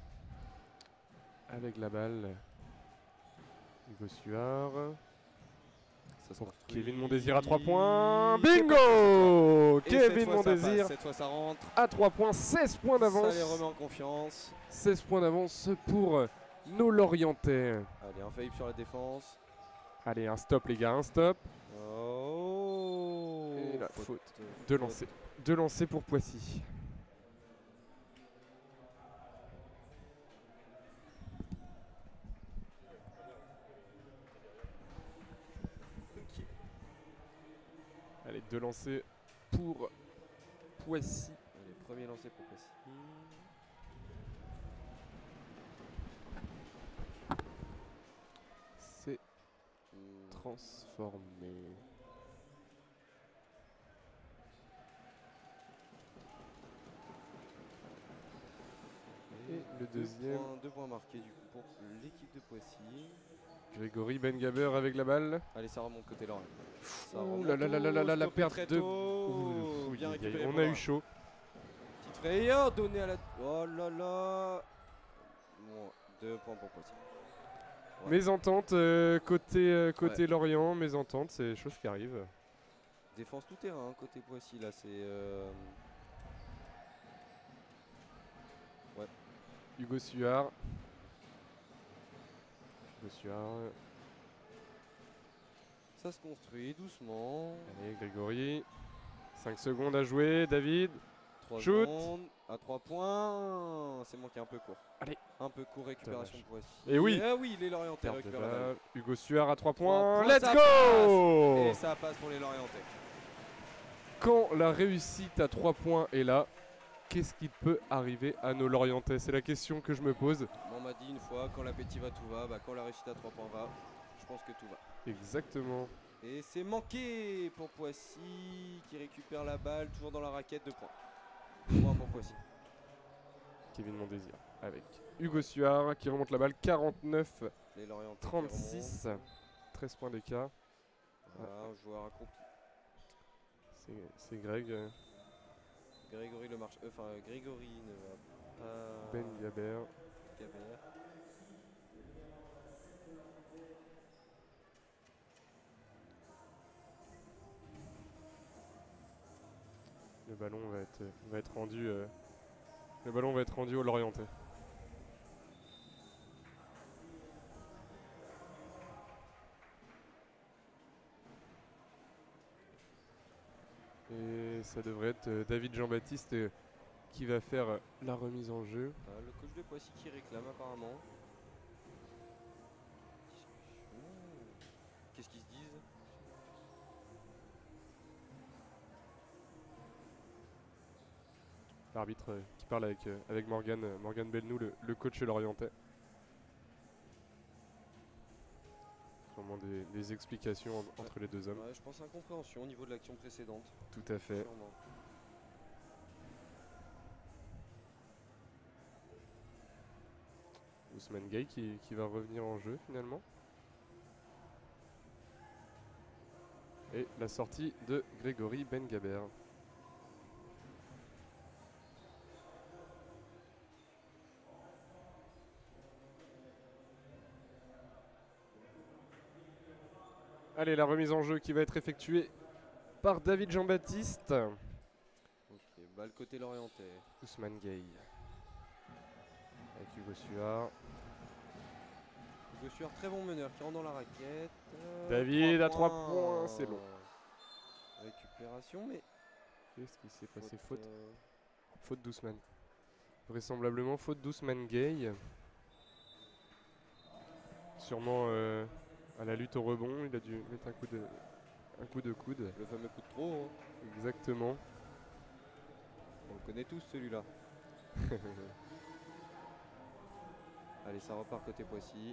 avec la balle. Hugo Suard. Ça se Pour construit. Kevin Mondésir à trois points. C'est Bingo Et cette Kevin fois, ça Mondésir passe, cette fois ça rentre. à trois points, seize points d'avance. Ça les remet en confiance. seize points d'avance pour nos Lorientais. Allez, infaillible sur la défense. Allez, un stop les gars, un stop. Oh Et la faute, faute. faute. Deux lancers. Deux lancers pour Poissy. Allez, deux lancers pour Poissy. Allez, premier lancé pour Poissy. C'est Hmm. transformé. Et le deux deuxième. Points, deux points marqués du coup pour l'équipe de Poissy. Grégory Bengaber avec la balle. Allez, ça remonte côté Lorient. Ça Ouh remonte là là là là là là, la stoppé perte très de- tôt. Ouh, Bien ouh, aïe, aïe, récupéré on pour a eu Lorient. chaud. Petite frayeur donnée à la. Oh là là. Bon, deux points pour Poissy. Ouais. Mésentente euh, côté, euh, côté Ouais. Lorient, mésentente, c'est chose qui arrive. Défense tout terrain hein, côté Poissy là, c'est. euh, Hugo Suard. Hugo Suard. Ça se construit doucement. Allez, Grégory. cinq secondes à jouer, David. trois Shoot. secondes à trois points. C'est manqué un peu court. Allez. Un peu court, récupération Dommage. de Poissy. Et oui. Ah oui, les Lorientais Perte de récupèrent la balle. balle. Hugo Suard à trois Trois points. points, Let's ça go Et ça passe pour les Lorientais. Quand la réussite à trois points est là, qu'est-ce qui peut arriver à nos Lorientais? C'est la question que je me pose. On m'a dit une fois, quand l'appétit va, tout va. Bah, quand la réussite à trois points va, je pense que tout va. Exactement. Et c'est manqué pour Poissy qui récupère la balle, toujours dans la raquette, deux points. Deux points pour Poissy. Kevin Mondésir avec Hugo Suard qui remonte la balle. quarante-neuf Les Lorientais qui trente-six. remontent. treize points d'écart. Voilà, un joueur accompli. C'est c'est Greg. euh, Grégory le marche. euh, Enfin, Grégory ne va pas. Ben Gaber. Gabert. Le ballon va être, va être rendu. euh, le ballon va être rendu au Lorientais. Et ça devrait être euh, David Jean-Baptiste euh, qui va faire euh, la remise en jeu. Ah, le coach de Poissy qui réclame apparemment. Discussion. Qu'est-ce qu'ils se disent? L'arbitre euh, qui parle avec, euh, avec Morgan, euh, Morgan Belnou, le, le coach lorientais. des, des explications en- entre les deux hommes. Ouais, je pense incompréhension au niveau de l'action précédente. Tout à fait. Sûrement. Ousmane Gueye qui, qui va revenir en jeu finalement. Et la sortie de Grégory Ben-Gaber. Allez, la remise en jeu qui va être effectuée par David Jean-Baptiste. Ok, balle côté Lorientais. Ousmane Gueye. Avec Hugo Suard. Hugo Suard, très bon meneur qui rentre dans la raquette. Euh, David à trois trois points, c'est long. Récupération, mais. Qu'est-ce qui s'est passé? Faute. Faute, euh, faute d'Ousmane. Vraisemblablement faute d'Ousmane Gueye. Sûrement euh, à la lutte au rebond, il a dû mettre un coup de, un coup de coude. Le fameux coup de trop. Hein. Exactement. On le connaît tous celui-là. Allez, ça repart côté Poissy.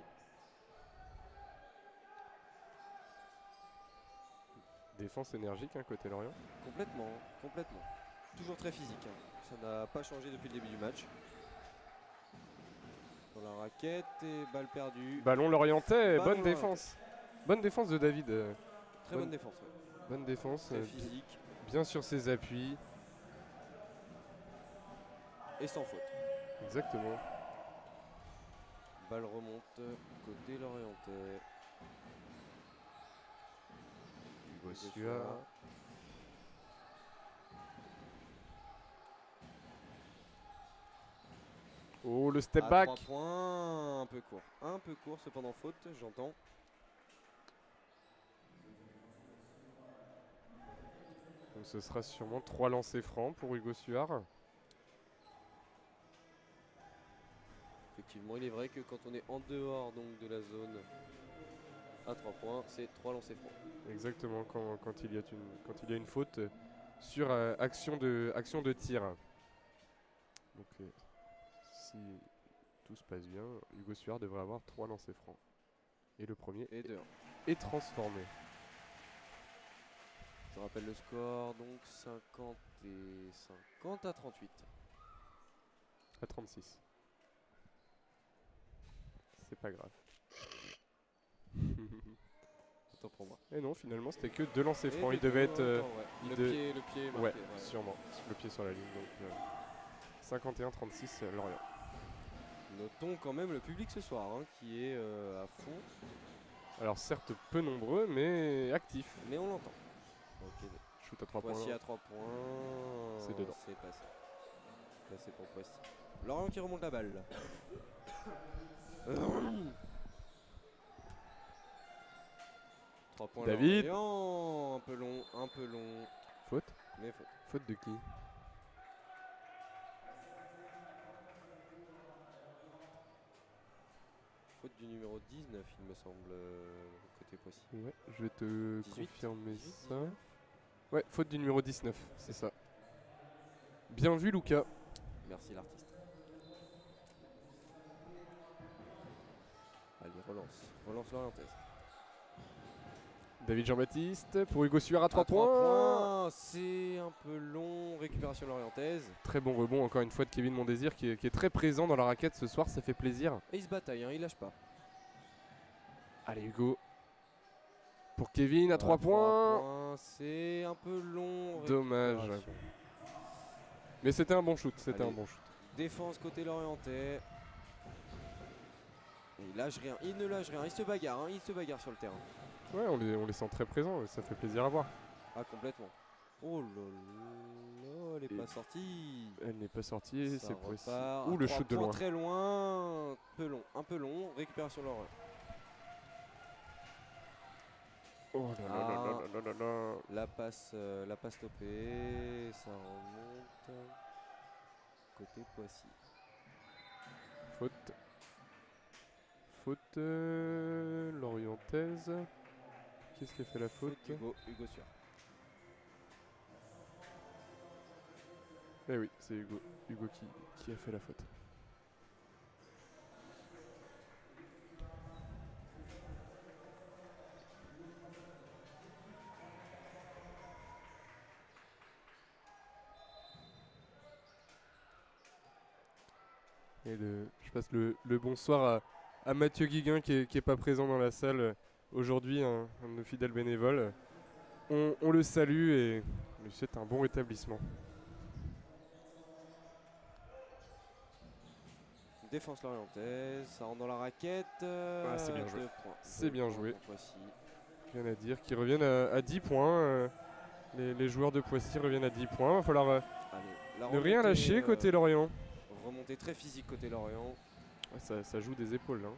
Défense énergique, hein, côté Lorient. Complètement, complètement. Toujours très physique. Hein. Ça n'a pas changé depuis le début du match. Dans la raquette et balle perdue. Ballon lorientais, Ballon bonne lorientais. défense. Bonne défense de David. euh, Très bonne, bonne défense. Ouais. bonne défense. Très euh, bi- physique bien sur ses appuis. et sans faute. Exactement. Balle remonte côté Lorientais. Hugo Hugo Suard. Suard. Oh, le step À back. trois points, un peu court. Un peu court, cependant faute, j'entends. Donc ce sera sûrement trois lancers francs pour Hugo Suard. Effectivement, il est vrai que quand on est en dehors donc, de la zone à trois points, c'est trois lancers francs. Exactement, quand, quand il y a une, quand il y a une faute euh, sur euh, action, de, action de tir. Donc euh, si tout se passe bien, Hugo Suard devrait avoir trois lancers francs. Et le premier Et deux. est transformé. Je rappelle le score, donc cinquante et cinquante à trente-huit. À trente-six. C'est pas grave. Autant pour moi. Et non, finalement, c'était que deux lancers Et francs. des Il devait deux, être... euh, encore, ouais. il le, de- pied, le pied ouais, marqué. ouais. sûrement. Le pied sur la ligne. Donc euh, cinquante et un trente-six, euh, Lorient. Notons quand même le public ce soir, hein, qui est euh, à fond, Alors certes peu nombreux, mais actifs. mais on l'entend. Ok, Shoot à trois Poissy points. à trois points. C'est dedans. C'est passé. Passé pour Poissy. Lorient qui remonte la balle. trois points David. Lorient. Un peu long, un peu long, Faute. mais faute. Faute de qui? Faute du numéro dix-neuf, il me semble, euh, côté Poissy. Ouais, je vais te dix-huit, confirmer dix-huit, ça. dix-neuf. Ouais, faute du numéro dix-neuf, c'est ça. Bien vu, Lucas. Merci l'artiste. Allez, relance. Relance l'orientaise. David Jean-Baptiste pour Hugo Suard à trois À trois points. points, c'est un peu long. Récupération lorientaise. Très bon rebond, encore une fois, de Kevin Mondésir qui est, qui est très présent dans la raquette ce soir, ça fait plaisir. Et il se bataille, hein, il lâche pas. Allez, Hugo. Pour Kevin à trois points. C'est un peu long. Dommage. Récupération. Mais c'était un bon shoot, c'était Allez. un bon shoot. Défense côté lorientais. Et il lâche rien, il ne lâche rien, il se bagarre, hein, il se bagarre sur le terrain. Ouais, on les, on les sent très présents et ça fait plaisir à voir. Ah, complètement. Oh là là, elle est Et- pas sortie. Elle n'est pas sortie, Ça c'est précis. repart. Ouh, À le trois shoot de points, loin. Très loin, un peu long, un peu long. Récupération Lorient. Oh là là Ah. là là là là là. La passe, euh, la passe stoppée, ça remonte. Côté Poissy. Faute. Faute euh, lorientaise. Qu'est-ce qui a fait la faute? Faute Hugo, Hugo Suard. Eh oui, c'est Hugo, Hugo qui, qui a fait la faute. Et le, je passe le, le bonsoir à, à Mathieu Guiguin qui est, qui est pas présent dans la salle euh, aujourd'hui, un, un de nos fidèles bénévoles. On, on le salue et lui souhaite un bon rétablissement. Défense lorientaise, ça rentre dans la raquette. Euh, Ah, c'est bien joué. deux points. C'est Deux bien points joué. pour Poissy. Rien à dire. Qui reviennent à, à dix points. euh, les, les joueurs de Poissy reviennent à dix points. Il va falloir euh, Allez, la ne rien remontée, lâcher euh, côté Lorient. Remontée très physique côté Lorient. Ouais, ça, ça joue des épaules là.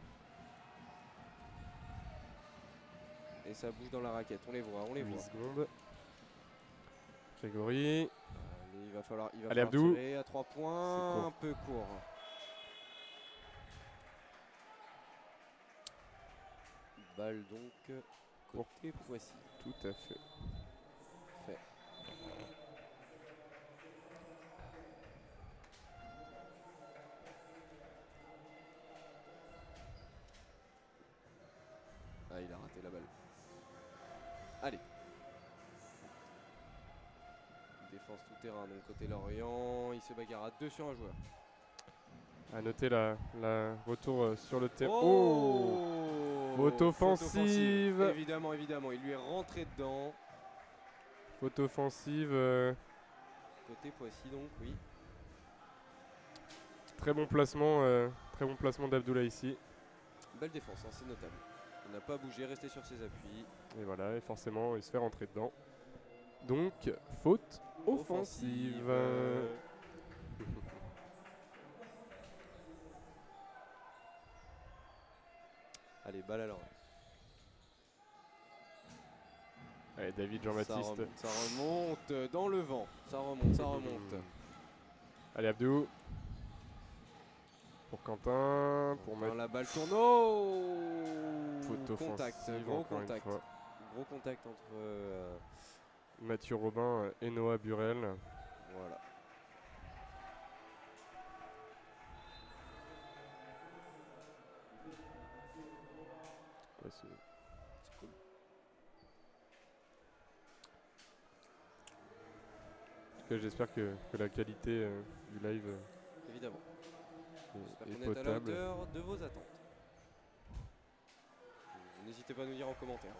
Et ça bouge dans la raquette. On les voit, on les huit voit. secondes. Grégory. Allez, il va falloir, il va Allez, falloir Abdou. tirer à trois C'est points. court. Un peu court. Balle donc côté Poissy. Tout à fait. Fait. Ah, il a raté la balle. Allez. Défense tout terrain, donc côté Lorient. Il se bagarre à deux sur un joueur. À noter la, la retour euh, sur le terrain. Oh, Faute offensive. Évidemment, évidemment. Il lui est rentré dedans. Faute offensive. euh, Côté Poissy, donc, oui. très bon placement. euh, très bon placement d'Abdoulaye ici. Belle défense, hein, c'est notable. Il n'a pas bougé, resté sur ses appuis. Et voilà, et forcément, il se fait rentrer dedans. Donc, faute offensive. Euh, Allez, balle à l'oreille. Allez, David Ça Jean-Baptiste. remonte, ça remonte dans le vent. Ça remonte, ça remonte. Allez, Abdou. Pour Quentin. Pour Dans mettre la balle tourne. Oh, faute contact, offensive. gros encore contact. une fois. Gros contact entre. euh, Mathieu Robin et Noah Burel. voilà. Ouais, c'est- C'est cool. en tout cas, j'espère que, que la qualité euh, du live euh, Évidemment. est, J'espère est qu'on est à la potable. hauteur de vos attentes. N'hésitez pas à nous dire en commentaire.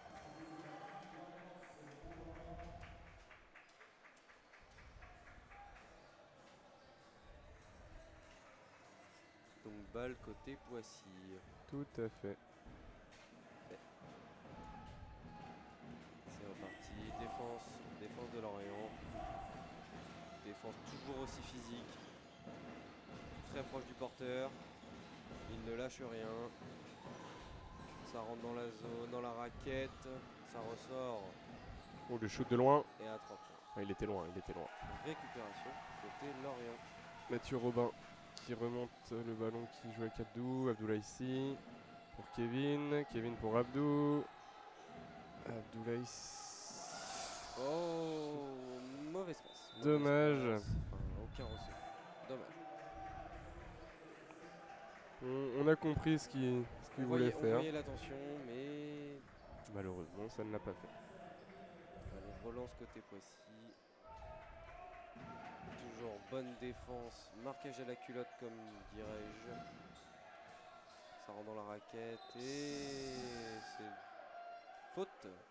Donc balle côté Poissy. Tout à fait. C'est reparti. Défense, défense de Lorient. Défense toujours aussi physique. Très proche du porteur. Il ne lâche rien. Ça rentre dans la zone, dans la raquette. Ça ressort. Oh, le shoot de loin. Et à trois points. Ah, il était loin, il était loin. Récupération côté Lorient. Mathieu Robin qui remonte le ballon, qui joue avec Abdou. Abdoulaye ici. Pour Kevin. Kevin pour Abdou. Abdoulaye. Oh, mauvaise passe. Mauvaise Dommage. passe. Enfin, aucun ressort. Dommage. On, on a compris ce qu'il ce qu'il On voulait voyait, on faire. voyait l'attention, mais Malheureusement, ça ne l'a pas fait. allez, relance côté Poissy. Toujours bonne défense, marquage à la culotte comme dirais-je. Ça rentre dans la raquette et c'est faute.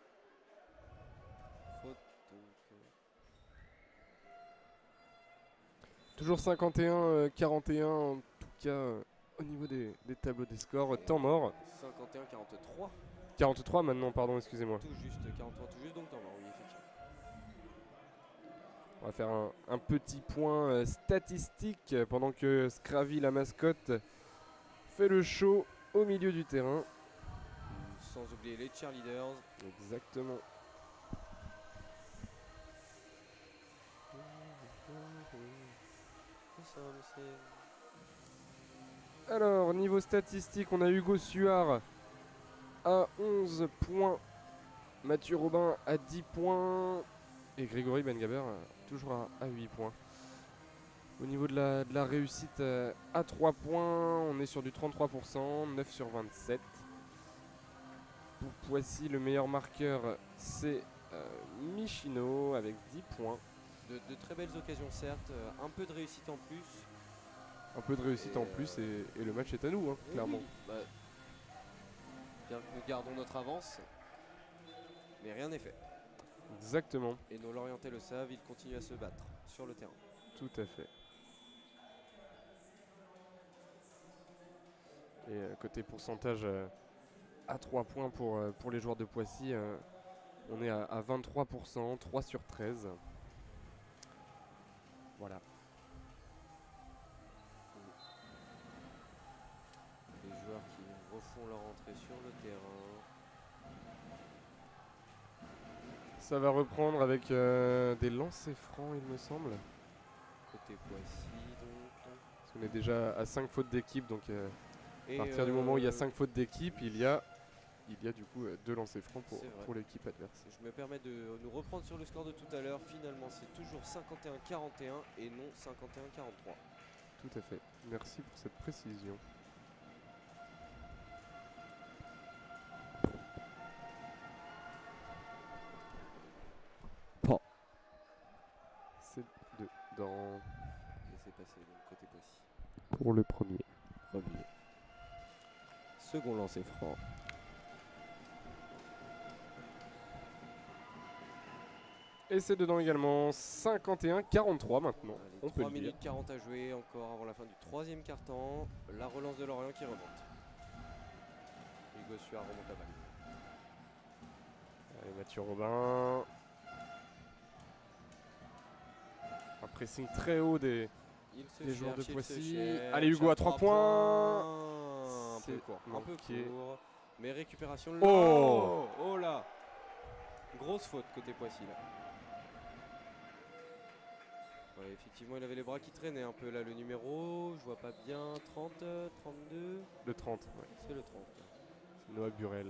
Faute donc. euh, Toujours cinquante et un quarante et un en tout cas euh, au niveau des, des tableaux des scores. et Temps mort. cinquante et un quarante-trois. quarante-trois maintenant, pardon, excusez-moi. Tout juste, quarante-trois tout juste, donc temps mort, oui, effectivement. On va faire un, un petit point euh, statistique euh, pendant que Scravi, la mascotte, fait le show au milieu du terrain. Sans oublier les cheerleaders. Exactement. Alors, niveau statistique, on a Hugo Suard à onze points, Mathieu Robin à dix points et Grégory Bengaber euh, toujours à, à huit points. Au niveau de la, de la réussite euh, à trois points, on est sur du trente-trois pour cent, neuf sur vingt-sept. Pour Poissy, le meilleur marqueur, c'est euh, Michino avec dix points. De, de très belles occasions certes, euh, un peu de réussite en plus. un peu de réussite Et en euh, plus et, et le match est à nous, hein, oui, clairement. oui, bah, bien que nous gardons notre avance, mais rien n'est fait. Exactement, Et nos Lorientais le savent, ils continuent à se battre sur le terrain. tout à fait. Et euh, côté pourcentage euh, à trois points pour, euh, pour les joueurs de Poissy, euh, on est à, à vingt-trois pour cent, trois sur treize. Voilà. Les joueurs qui refont leur entrée sur le terrain. Ça va reprendre avec euh, des lancers francs, il me semble. Côté Poissy donc. Parce qu'on est déjà à cinq fautes d'équipe, donc euh, Et à partir du moment où il y a euh, cinq fautes d'équipe, il y a, il y a du coup euh, deux lancers francs pour, C'est vrai. pour l'équipe adverse. Je me permets de nous reprendre sur le score de tout à l'heure. Finalement, c'est toujours cinquante et un quarante et un et non cinquante et un quarante-trois. Tout à fait. Merci pour cette précision. Pas. C'est de, dans Laissez passer donc côté Poissy. pour le premier. Premier. Second lancer franc. Et c'est dedans également. cinquante et un quarante-trois maintenant. Allez, on peut trois le dire. minutes quarante à jouer encore avant la fin du troisième quart-temps. La relance de Lorient qui remonte. Hugo Suard remonte la balle. Allez, Mathieu Robin. Un pressing très haut des, Il se des joueurs de cherche, il se Poissy. cherche. Allez, Hugo à trois points. Un peu C'est court. Un peu manqué. court. Mais récupération. Oh. Oh là. Grosse faute côté Poissy là. Ouais, effectivement, il avait les bras qui traînaient un peu là. Le numéro, je vois pas bien. trente, trente-deux. Le trente, ouais. C'est le trente. C'est Noah Burel.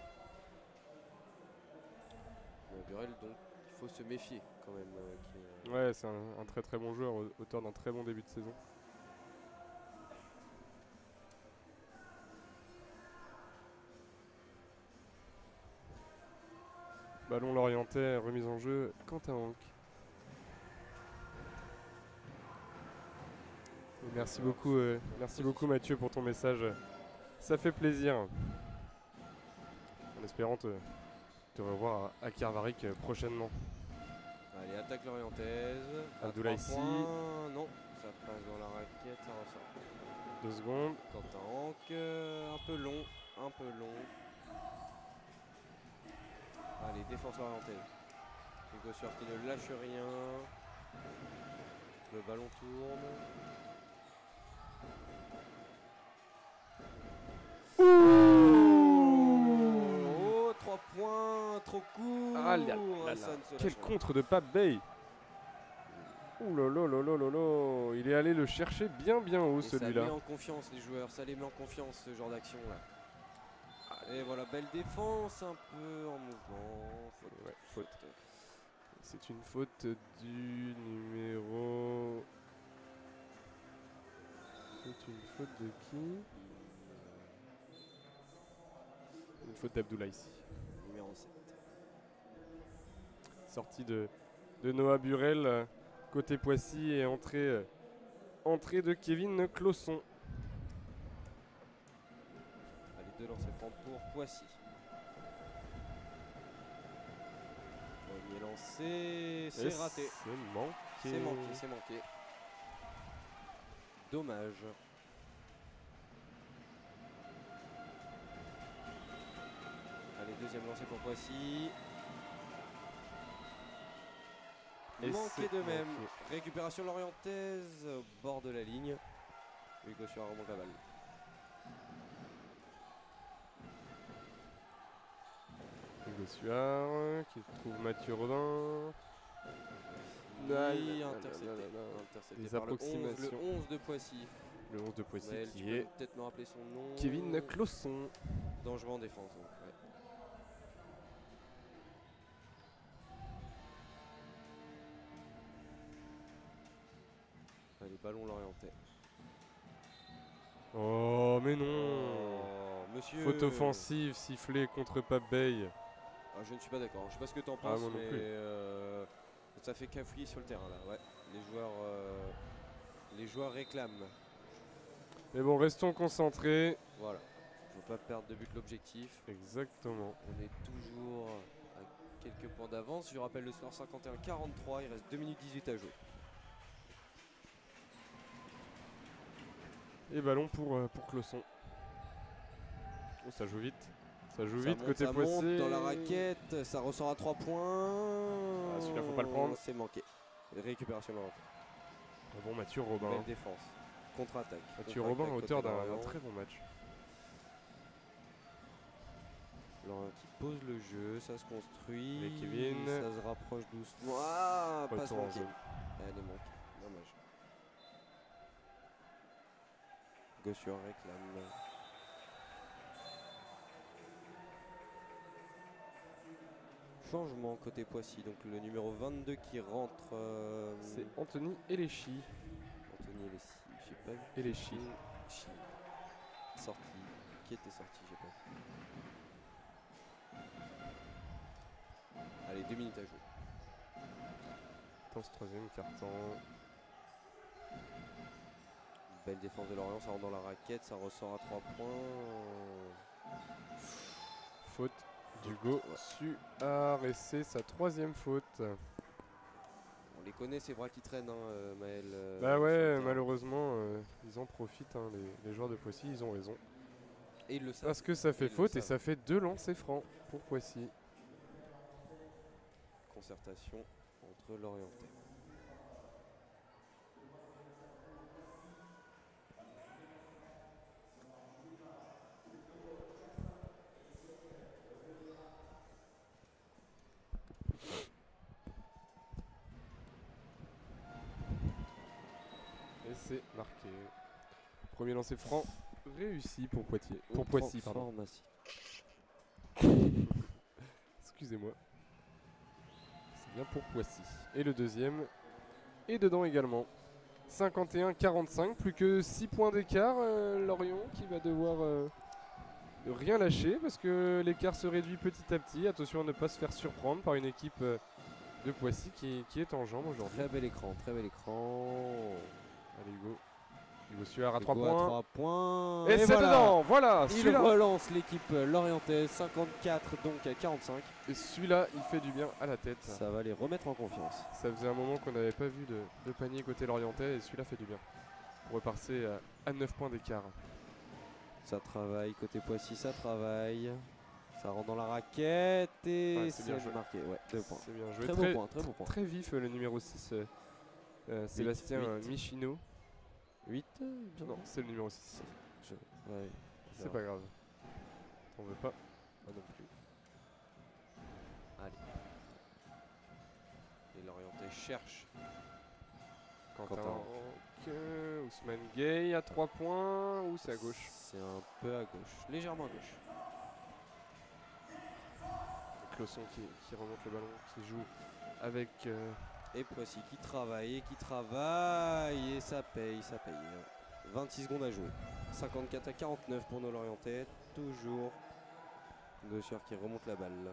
Noah Burel, donc il faut se méfier quand même. euh, qui est, euh, Ouais, c'est un, un très très bon joueur, au- auteur d'un très bon début de saison. Ballon l'orientait, remise en jeu, Quentin Hanck. Et merci Alors, beaucoup, euh, sur- merci position. beaucoup Mathieu pour ton message. Ça fait plaisir. En espérant te, te revoir à, à Kervaric euh, prochainement. Allez, attaque l'orientaise. À Abdoulaye trois Sy. points. Non, ça passe dans la raquette, ça ressort. Deux secondes. Quentin Hanck, euh, un peu long, un peu long. Allez, défense orientaise. Hugo Suard qui ne lâche rien. Le ballon tourne. Oh, trois points, trop court. Ah là là là Ça là. ne se Quel lâche pas. contre de Pape Bay. Ouh là là là là là là. Il est allé le chercher bien bien haut Et ça celui-là. met en confiance les joueurs, ça les met en confiance ce genre d'action là. Et voilà, belle défense, un peu en mouvement. Faute. Ouais, faute. C'est une faute du numéro. C'est une faute de qui? Une faute d'Abdoulaye Sy. Numéro sept. Sortie de, de Noah Burel euh, côté Poissy et entrée, euh, entrée de Kevin Clausson. Allez, deux lancers francs pour Poissy. Premier lancé, c'est Et raté. C'est manqué. C'est manqué, c'est manqué. Dommage. Allez, deuxième lancé pour Poissy. Et Manqué c'est de même. manqué. Récupération lorientaise au bord de la ligne. Hugo Suard remonte la balle. Hugo Suard qui trouve Mathieu Robin. Oui, Là, là, là, intercepté. là, là, là. Intercepté Des par le onze, approximations. le onze de Poissy. Le onze de Poissy Maël, tu qui peux est peut-être me rappeler son nom. Kevin Clausson. Dangereux en défense donc. Ouais. Allez, ballon l'orientait. Oh mais non. Oh, monsieur. Faute offensive sifflée contre Pape Bay. Ah, je ne suis pas d'accord. Je sais pas ce que tu en Ah, penses, moi non mais plus. euh, ça fait cafouiller sur le terrain là. Ouais. Les joueurs, euh, les joueurs réclament. Mais bon, restons concentrés. Voilà. Il ne faut pas perdre de but l'objectif. Exactement. On est toujours à quelques points d'avance. Je rappelle le score cinquante et un à quarante-trois. Il reste deux minutes dix-huit à jouer. Et ballon pour, euh, pour Closson. Oh, ça joue vite. Ça joue Ça vite monte, côté ça Poissy. monte dans la raquette. Ça ressort à trois points. Ah, celui-là, faut pas le prendre. C'est manqué. Récupération lente. Ah bon, Mathieu Robin. Belle défense. Contre-attaque. Mathieu Contre-attaque Robin, côté auteur d'un Lorient. d'un très bon match. Lorient qui pose le jeu, ça se construit. Et Kevin. Ça se rapproche doucement. Ah, passe Retour en manquée. zone. Elle est manquée. Dommage. Gossure réclame. Changement côté Poissy. Donc le numéro vingt-deux qui rentre. Euh, C'est Anthony Eléchi. Anthony Lessi. J'ai pas vu. Eléchi. Chi. Sorti. Qui était sorti, j'ai pas vu. Allez, deux minutes à jouer. Dans ce troisième carton. Belle défense de Lorient, ça rentre dans la raquette, ça ressort à trois points. Faute d'Hugo Suard. Et c'est sa troisième faute. On les connaît, ces bras qui traînent, hein, euh, Maël. euh, Bah sur le ouais, terrain. malheureusement, euh, ils en profitent, hein, les, les joueurs de Poissy, ils ont raison. Et ils le savent. Parce que ça fait Ils le faute et savent. ça fait deux lancers francs pour Poissy. Concertation entre Lorientais. Et c'est marqué. Premier lancer franc réussi pour Poitiers. Pour Poissy, pardon. Transformation. Excusez-moi. C'est bien pour Poissy. Et le deuxième est dedans également. cinquante et un à quarante-cinq, plus que six points d'écart. euh, Lorient qui va devoir euh, ne rien lâcher parce que l'écart se réduit petit à petit. Attention à ne pas se faire surprendre par une équipe euh, de Poissy qui, qui est en jambes aujourd'hui. Très bel écran, très bel écran. Allez Hugo. Hugo Suard à Hugo trois à points. trois points. Et, c'est voilà. dedans, voilà. Il Celui-là, relance l'équipe lorientaise, cinquante-quatre donc à quarante-cinq. et celui-là, il fait du bien à la tête. Ça va les remettre en confiance. Ça faisait un moment qu'on n'avait pas vu de, de panier côté Lorientais et celui-là fait du bien. Pour repasser à, à neuf points d'écart. Ça travaille, côté Poissy, ça travaille. Ça rentre dans la raquette et Ouais, c'est bien joué. marqué. Ouais, deux points. C'est bien joué. Très, beau point, très beau point. Très vif euh, le numéro six, euh, euh, Sébastien huit. euh, Michino. huit Non, c'est le numéro six. Je... Ouais, C'est pas grave. On veut pas. Moi non plus. Allez. Et l'orienté cherche. Quentin Quentin. Ranque, Ousmane Gay à trois points ou c'est à gauche. C'est un peu à gauche, légèrement à gauche. Closson qui, qui remonte le ballon, qui joue avec. euh, Et Poissy qui travaille et qui travaille et ça paye, ça paye. vingt-six secondes à jouer. cinquante-quatre à quarante-neuf pour nos Lorientais. Toujours Gossure qui remonte la balle.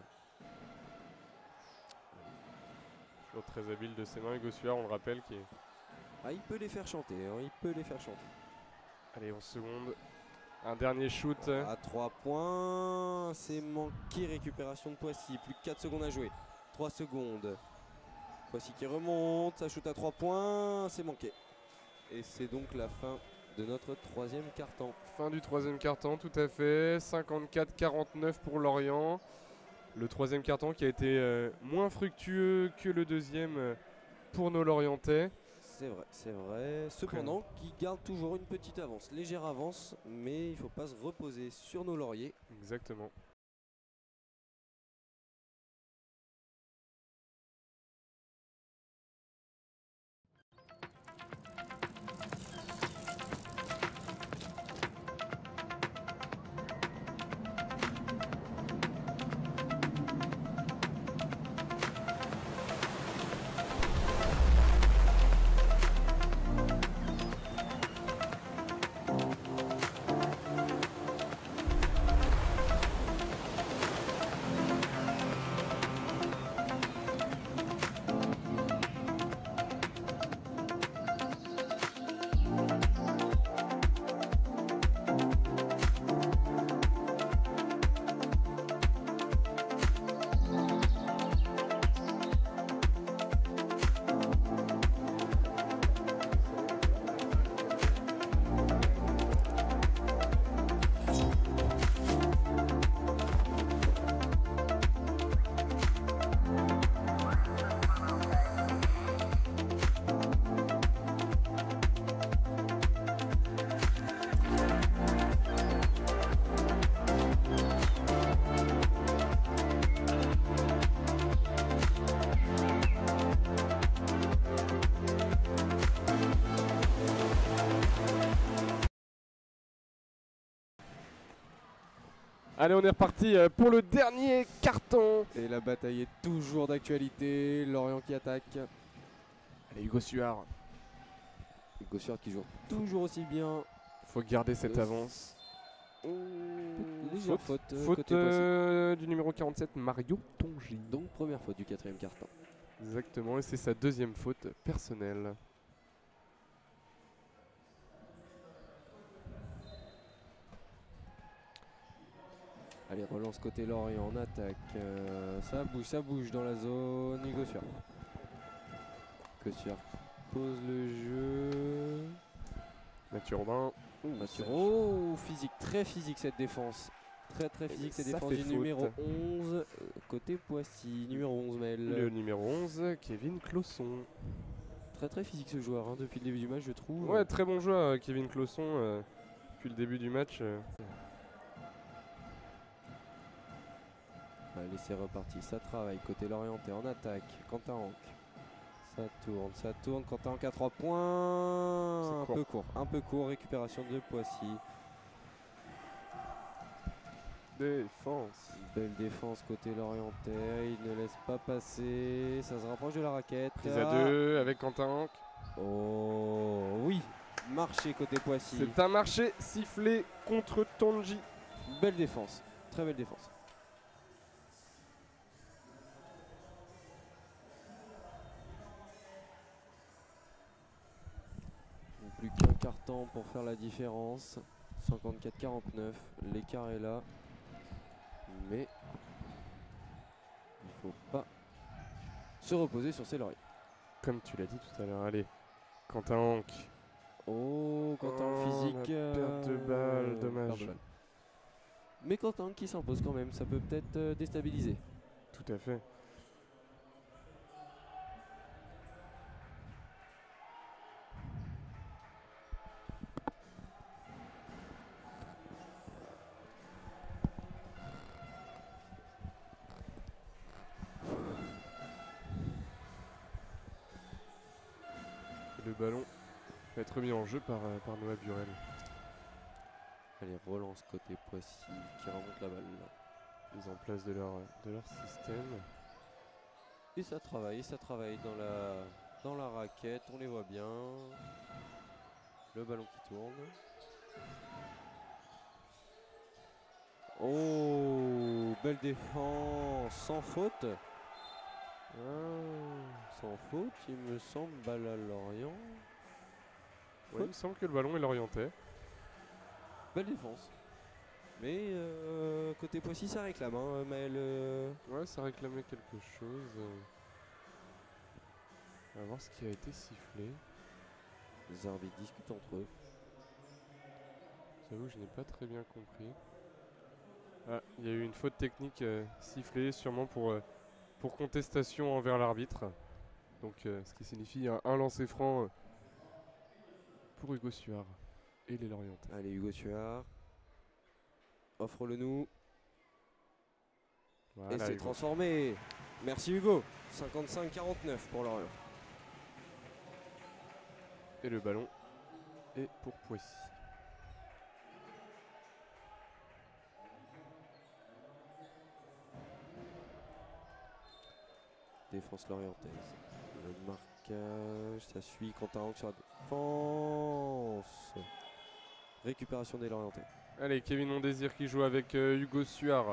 Toujours très habile de ses mains. Hugo Suard, on le rappelle, qui est. Ah, il peut les faire chanter, hein, il peut les faire chanter. Allez, onze secondes. Un dernier shoot. À trois points, c'est manqué. Récupération de Poissy, plus que quatre secondes à jouer. trois secondes. Poissy qui remonte, ça shoot à trois points, c'est manqué. Et c'est donc la fin de notre troisième quart-temps. Fin du troisième quart-temps, tout à fait. cinquante-quatre à quarante-neuf pour Lorient. Le troisième quart-temps qui a été euh, moins fructueux que le deuxième euh, pour nos Lorientais. C'est vrai, c'est vrai. Cependant, qui garde toujours une petite avance, légère avance, mais il ne faut pas se reposer sur nos lauriers. Exactement. Allez, on est reparti euh, pour le dernier carton. Et la bataille est toujours d'actualité. Lorient qui attaque. Allez, Hugo Suard. Hugo Suard qui joue toujours aussi bien. Faut garder cette Euh, avance. Légère faute, faute, euh, faute côté Poissy. euh, du numéro quarante-sept, Mario Tongi. Donc première faute du quatrième carton. Exactement, et c'est sa deuxième faute personnelle. Allez, relance côté Lorient en attaque. Euh, ça bouge, ça bouge dans la zone. Hugo Suard. Hugo Suard pose le jeu. Mathieu Robin. Mathieu, oh, physique, très physique cette défense. Très très physique cette Ça défense fait du faute. numéro onze. euh, Côté Poissy, numéro onze Maël. Le numéro onze, Kevin Clausson. Très très physique ce joueur hein, depuis le début du match je trouve. Ouais, très bon joueur, euh, Kevin Clausson. euh, depuis le début du match. euh. Allez c'est reparti, ça travaille. Côté Lorientais en attaque. Quentin Hanck. Ça tourne, ça tourne. Quentin Hanck à trois points. C'est Un court. peu court, un peu court. Récupération de Poissy. Défense. Belle défense côté Lorientais. Il ne laisse pas passer. Ça se rapproche de la raquette. Prise à Ah. deux avec Quentin Hanck. Oh oui, marché côté Poissy. C'est un marché sifflé contre Tongi. Belle défense, très belle défense. Plus qu'un carton pour faire la différence. cinquante-quatre quarante-neuf, l'écart est là. Mais il faut pas se reposer sur ses lauriers. Comme tu l'as dit tout à l'heure, allez. Quentin Hanck. Oh, Quentin Oh, physique. la perte de balle, euh, dommage. perte de balle. Mais Quentin qui s'impose quand même, ça peut peut-être euh, déstabiliser. Tout à fait. Et le ballon va être mis en jeu par, euh, par Noah Burel. Allez, relance côté Poissy qui remonte la balle. Mise en place de leur, de leur système. Et ça travaille, ça travaille dans la, dans la raquette, on les voit bien. Le ballon qui tourne. Oh, belle défense, sans faute. Ah, sans faute, il me semble, balle à Lorient. Ouais, il me semble que le ballon est l'orientait. Belle défense. Mais euh, côté Poissy, ça réclame, hein, Maël. euh, Ouais, ça réclamait quelque chose. euh. On va voir ce qui a été sifflé. Les arbitres discutent entre eux. J'avoue, je n'ai pas très bien compris. Ah, il y a eu une faute technique euh, sifflée, sûrement pour, euh, pour contestation envers l'arbitre. Donc, euh, ce qui signifie un, un lancer franc euh, pour Hugo Suard et les Lorientais. Allez, Hugo Suard. Offre-le nous. Voilà, Et c'est Hugo. transformé. Merci Hugo. cinquante-cinq quarante-neuf pour Lorient. Et le ballon est pour Poissy. Défense lorientaise. Le marquage, ça suit Quentin Hanck sur la défense. Récupération des Lorientais. Allez, Kevin Mondésir qui joue avec euh, Hugo Suard.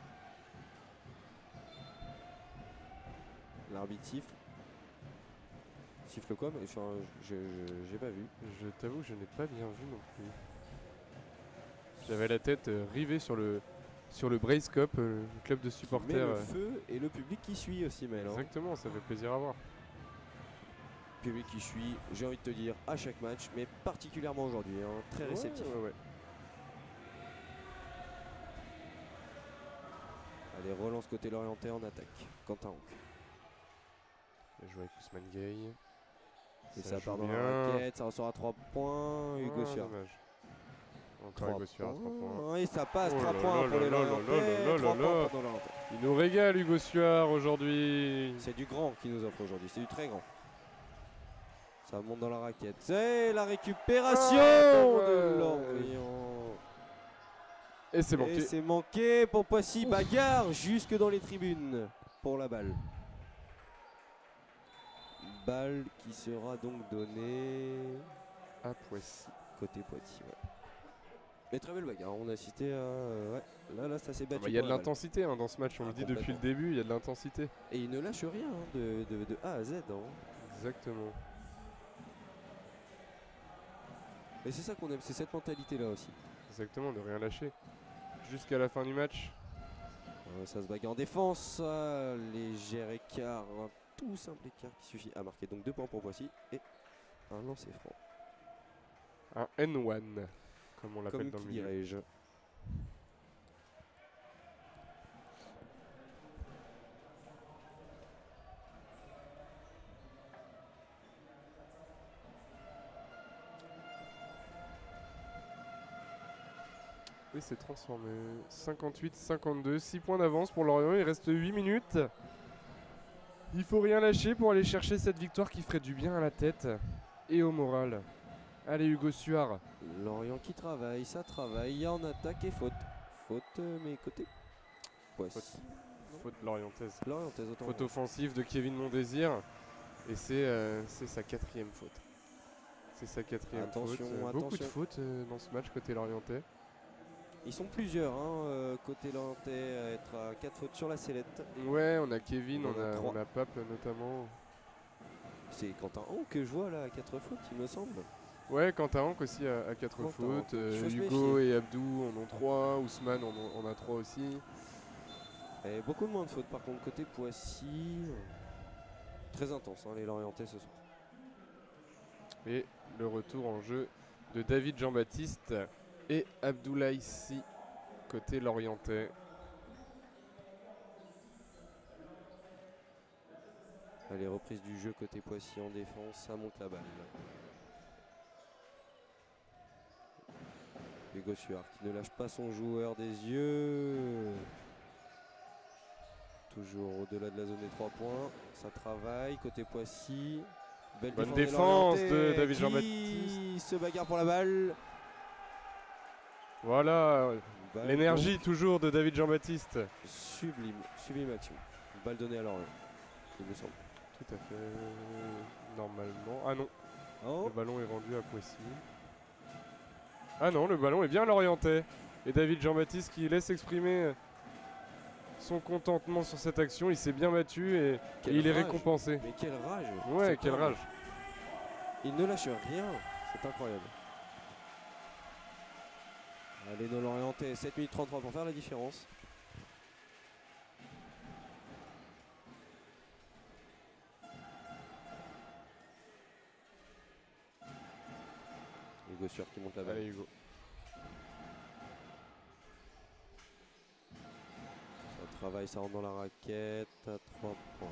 L'arbitre siffle. Siffle quoi? Mais, enfin, je- je- j'ai pas vu. Je t'avoue, je n'ai pas bien vu non plus. J'avais la tête euh, rivée sur le, sur le Brace Cup, euh, le club de Mais supporters. le euh, feu et le public qui suit aussi, Maël. hein. Exactement, ça fait plaisir à voir. Public qui suit, j'ai envie de te dire, à chaque match, mais particulièrement aujourd'hui. hein, Très réceptif. Ouais, ouais, ouais. Allez, relance côté Lorientais en attaque. Quentin Hanck. Il joue avec Ousmane Gay. Et ça, joue part dans la bien. raquette, ça ressort à trois points. Hugo Ah, Suard. dommage. Encore trois Hugo Suard, trois points. points. Et ça passe, Oh trois là points là pour là les là là Lorientais. là là trois là points là. pour nos Lorientais. Il nous régale Hugo Suard aujourd'hui. C'est du grand qui nous offre aujourd'hui, c'est du très grand. Ça monte dans la raquette. C'est la récupération Ah, de dommage. Lorient. Et c'est Et manqué. c'est manqué pour Poissy. Bagarre jusque dans les tribunes pour la balle. Balle qui sera donc donnée À Poissy. côté Poitiers. Ouais. Mais très belle bagarre. On a assisté à. euh, ouais. Là, là, ça s'est battu. Il y a pour de la balle. l'intensité hein, dans ce match, on Ah, le dit depuis le complètement. début, il y a de l'intensité. Et il ne lâche rien hein, de, de- de A à Z. hein. Exactement. Et c'est ça qu'on aime, c'est cette mentalité-là aussi. Exactement, de rien lâcher. Jusqu'à la fin du match. Euh, ça se bagarre en défense. ah, léger écart, un tout simple écart qui suffit à marquer. Donc deux points pour Poissy et un lancer franc. Un N un, comme on l'appelle Comme dans le qui milieu. dirais-je. Oui, c'est transformé. cinquante-huit cinquante-deux, six points d'avance pour Lorient, il reste huit minutes. Il faut rien lâcher pour aller chercher cette victoire qui ferait du bien à la tête et au moral. Allez Hugo Suard. Lorient qui travaille, ça travaille en attaque et faute. Faute, euh, mais côté Poissy. Faute. Faute lorientaise. Lorientaise, autant. Faute offensive de Kevin Mondésir. Et c'est euh, c'est sa quatrième faute. C'est sa quatrième Attention, faute. Euh, Beaucoup de attention. fautes euh, dans ce match côté lorientais. Ils sont plusieurs, hein, euh, côté Lorientais, à être à quatre fautes sur la sellette. Ouais, on a Kevin, On on en a a, trois. on a Pape notamment. C'est Quentin Hon que je vois là à quatre fautes, il me semble. Ouais, Quentin Hank aussi à, à quatre Quentin fautes. Hank, euh, il faut se Hugo méfier. et Abdou en ont trois. Ousmane en, ont- en a trois aussi. Et beaucoup moins de fautes par contre côté Poissy. Très intense hein, les Lorientais ce soir. Et le retour en jeu de David Jean-Baptiste et Abdoulaye Si côté lorientais. Allez, reprise du jeu côté Poissy en défense, ça monte la balle. Hugo Suard qui ne lâche pas son joueur des yeux. Toujours au-delà de la zone des trois points. Ça travaille côté Poissy. Belle Bonne des défense Lorientais de David qui Jean-Baptiste. se bagarre pour la balle. Voilà, Balle l'énergie donc toujours de David Jean-Baptiste. Sublime, sublime action. Balle donnée à Lorient, il me semble. Tout à fait. Normalement. Ah non, Oh, le ballon est rendu à Poissy. Ah non, le ballon est bien l'orientais. Et David Jean-Baptiste qui laisse exprimer son contentement sur cette action. Il s'est bien battu et, et quelle il est rage. récompensé. Mais quelle rage. Ouais, cet quelle homme. rage. Il ne lâche rien, c'est incroyable. Allez, nos Lorientais, sept minutes trente-trois pour faire la différence. Hugo Suard qui monte la balle. Allez Hugo. Ça travaille, ça rentre dans la raquette. À trois points.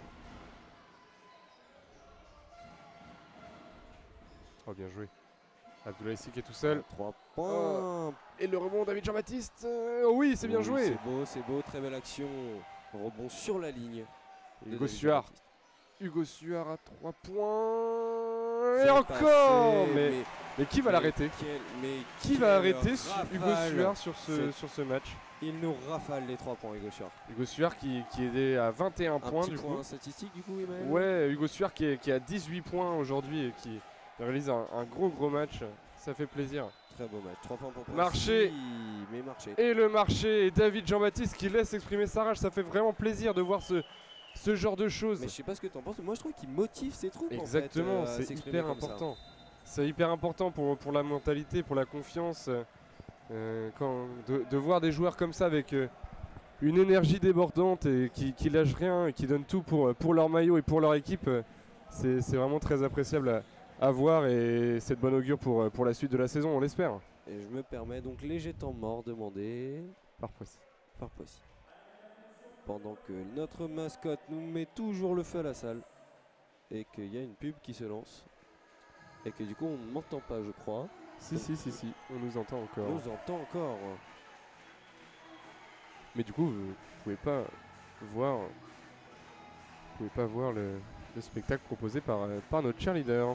Oh bien joué. Abdoulaye Si qui est tout seul. trois points. Et le rebond David Jean-Baptiste. euh, oh oui, c'est bien Oui, joué. C'est beau, c'est beau, très belle action. Rebond sur la ligne. de Hugo David Suard. Jean-Baptiste. Hugo Suard à trois points. Et C'est encore passé, mais, mais qui va mais l'arrêter quel- mais Qui quelle va arrêter ce- Hugo rafale. Suard sur ce, C'est- sur ce match? Il nous rafale les trois points, Hugo Suard. Hugo Suard qui, qui est à vingt et un Un points petit du point coup. statistique du coup, Emmanuel. Ouais, Hugo Suard qui est, qui est à dix-huit points aujourd'hui et qui réalise un, un gros gros match. Ça fait plaisir. Très beau match. trois points pour Poissy, Marché. mais marché. Et le marché et David Jean-Baptiste qui laisse exprimer sa rage. Ça fait vraiment plaisir de voir ce, ce genre de choses. Mais je sais pas ce que t'en penses, mais moi je trouve qu'il motive ses troupes. Exactement, en fait, euh, à c'est s'exprimer hyper comme ça. important. C'est hyper important pour, pour la mentalité, pour la confiance. euh, quand, de, de voir des joueurs comme ça avec euh, une énergie débordante et qui, qui lâchent rien et qui donnent tout pour, pour leur maillot et pour leur équipe, euh, c'est c'est vraiment très appréciable à, à voir et c'est de bon augure pour, pour la suite de la saison, on l'espère. Et je me permets donc léger temps mort demandé Par Poissy. par Poissy. Pendant que notre mascotte nous met toujours le feu à la salle. Et qu'il y a une pub qui se lance. Et que du coup on ne m'entend pas je crois. Si, si, si, si, on nous entend On encore. nous entend encore. Mais du coup, vous pouvez pas voir, vous pouvez pas voir le, le spectacle proposé par, euh, par notre cheerleader.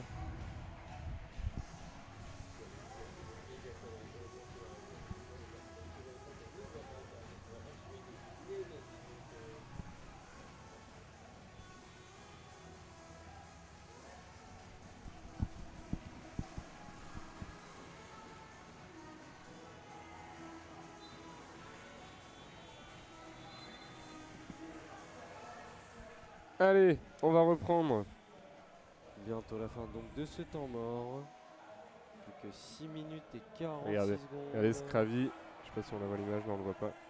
Allez, on va reprendre. Bientôt la fin donc de ce temps mort. Plus que six minutes et quarante-six Regardez, secondes. regardez Scravi. Je sais pas si on la voit l'image, mais on le voit pas.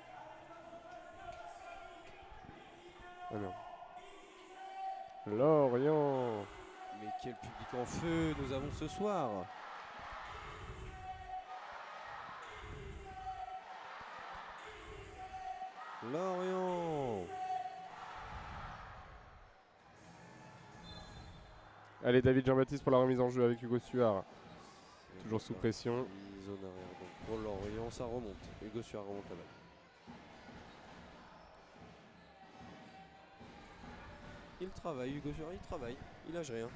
Ah non. Lorient. Mais quel public en feu nous avons ce soir. Lorient. Allez, David Jean-Baptiste pour la remise en jeu avec Hugo Suard. Et Toujours sous pression. Zone arrière donc pour Lorient, ça remonte. Hugo Suard remonte la balle. Il travaille, Hugo Suard, il travaille. Il lâche rien.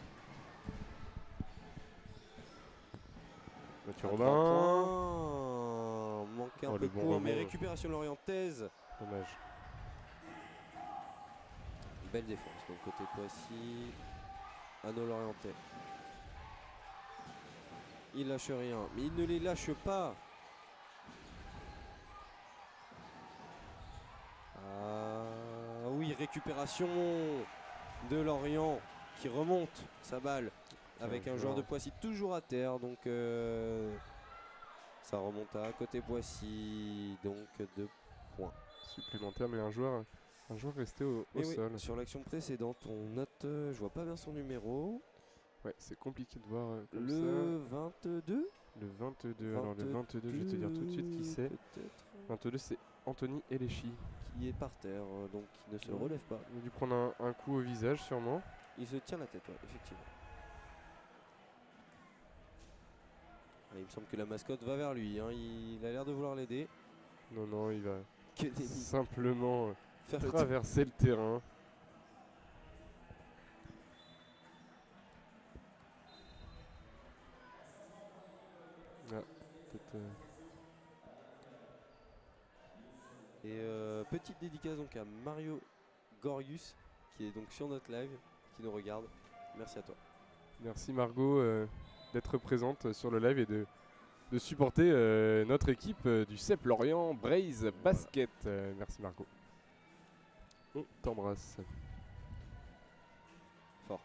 Mathieu À Robin. trois points. Manqué un Oh, peu le bon court, mais rebond. récupération lorientaise. Dommage. Belle défense. Donc côté Poissy. Anneau Lorientais. Il lâche rien, mais il ne les lâche pas. Ah oui, récupération de Lorient qui remonte sa balle avec un joueur de Poissy toujours à terre. Donc euh, ça remonte à côté Poissy. Donc deux points. Supplémentaire, mais un joueur, un joueur resté au, au Et oui, sol. sur l'action précédente, on note, euh, je vois pas bien son numéro. Ouais, c'est compliqué de voir euh, comme Le ça. vingt-deux. Le vingt-deux. Alors le vingt-deux, je vais te dire tout de suite qui c'est. vingt-deux, c'est Anthony Eléchi. Qui est par terre, euh, donc qui ne se Ouais. relève pas. Il a dû prendre un, un coup au visage sûrement. Il se tient la tête, ouais, effectivement. Ah, il me semble que la mascotte va vers lui, hein. Il a l'air de vouloir l'aider. Non, non, il va Que des simplement euh, faire le traverser le terrain. Ah, peut-être... euh, Et euh, petite dédicace donc à Mario Gorius, qui est donc sur notre live, qui nous regarde. Merci à toi. Merci Margot euh, d'être présente sur le live et de, de supporter euh, notre équipe euh, du C E P Lorient Braise Basket. Euh, merci Margot. On t'embrasse. Fort.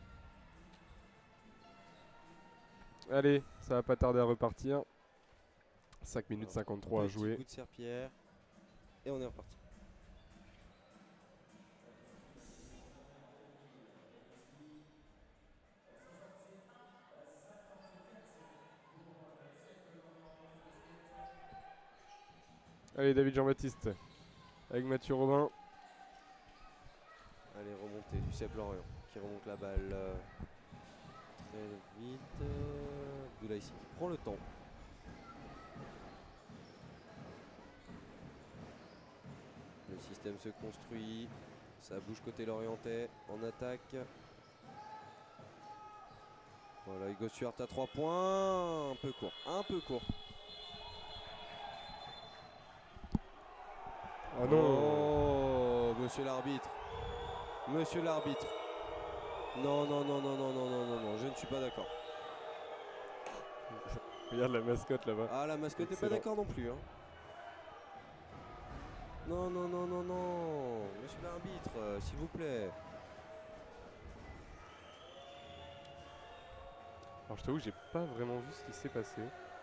Allez, ça va pas tarder à repartir. cinq minutes cinquante-trois à Petit jouer. coup de serpillère. Et on est reparti. Allez, David Jean-Baptiste avec Mathieu Robin. Allez, remontée du C E P Lorient qui remonte la balle euh, très vite. Euh, Abdoulaye Sy qui prend le temps. Le système se construit. Ça bouge côté Lorientais en attaque. Voilà, Hugo Suard à trois points. Un peu court, un peu court. Ah non. Oh, monsieur l'arbitre. Monsieur l'arbitre. Non, non, non, non, non, non, non, non, non, je ne suis pas d'accord. Regarde la mascotte là-bas. Ah, la mascotte n'est pas Excellent. d'accord non plus. Hein. Non, non, non, non, non. Monsieur l'arbitre, euh, s'il vous plaît. Alors je t'avoue, j'ai pas vraiment vu ce qui s'est passé.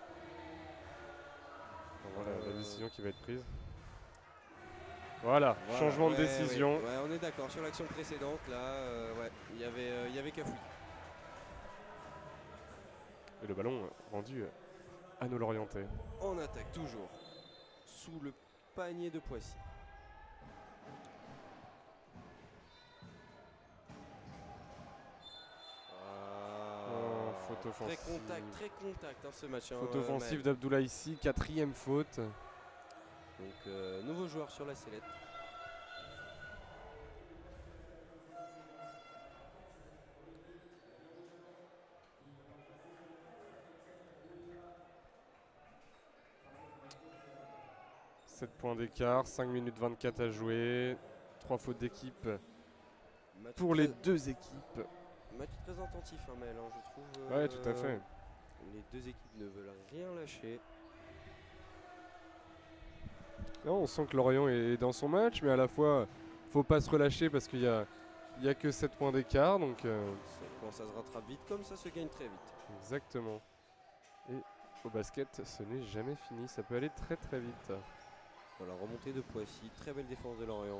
Alors, voilà Euh, la décision qui va être prise. Voilà, Voilà, changement de ouais, décision. Ouais, ouais, on est d'accord. Sur l'action précédente, là, euh, ouais, il y avait, euh, il y avait Cafouille. Et le ballon euh, rendu euh, à nos Lorientais. On attaque toujours sous le panier de Poissy. Oh, faute Très offensive. contact, très contact hein, ce match. hein, Faute euh, offensive Maël. d'Abdoulaye Sy, quatrième faute. Donc, euh, nouveau joueur sur la sellette. sept points d'écart, cinq minutes vingt-quatre à jouer. trois fautes d'équipe Match pour très, les deux équipes. Match très attentif, hein, Maël, hein, je trouve. Ouais, tout à fait. Les deux équipes ne veulent rien lâcher. Là, on sent que Lorient est dans son match, mais à la fois, faut pas se relâcher parce qu'il y a, Il n'y a que sept points d'écart, donc... Euh, ça, quand ça se rattrape vite, comme ça se gagne très vite. Exactement. Et au basket, ce n'est jamais fini, ça peut aller très très vite. Voilà, remontée de Poissy, très belle défense de Lorient.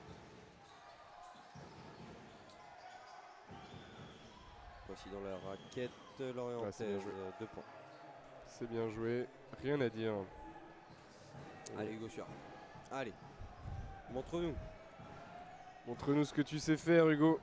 Poissy dans la raquette, Lorient c'est bien joué. deux points. C'est bien joué, rien à dire. Allez Hugo Suard, allez, montre-nous. Montre-nous ce que tu sais faire, Hugo.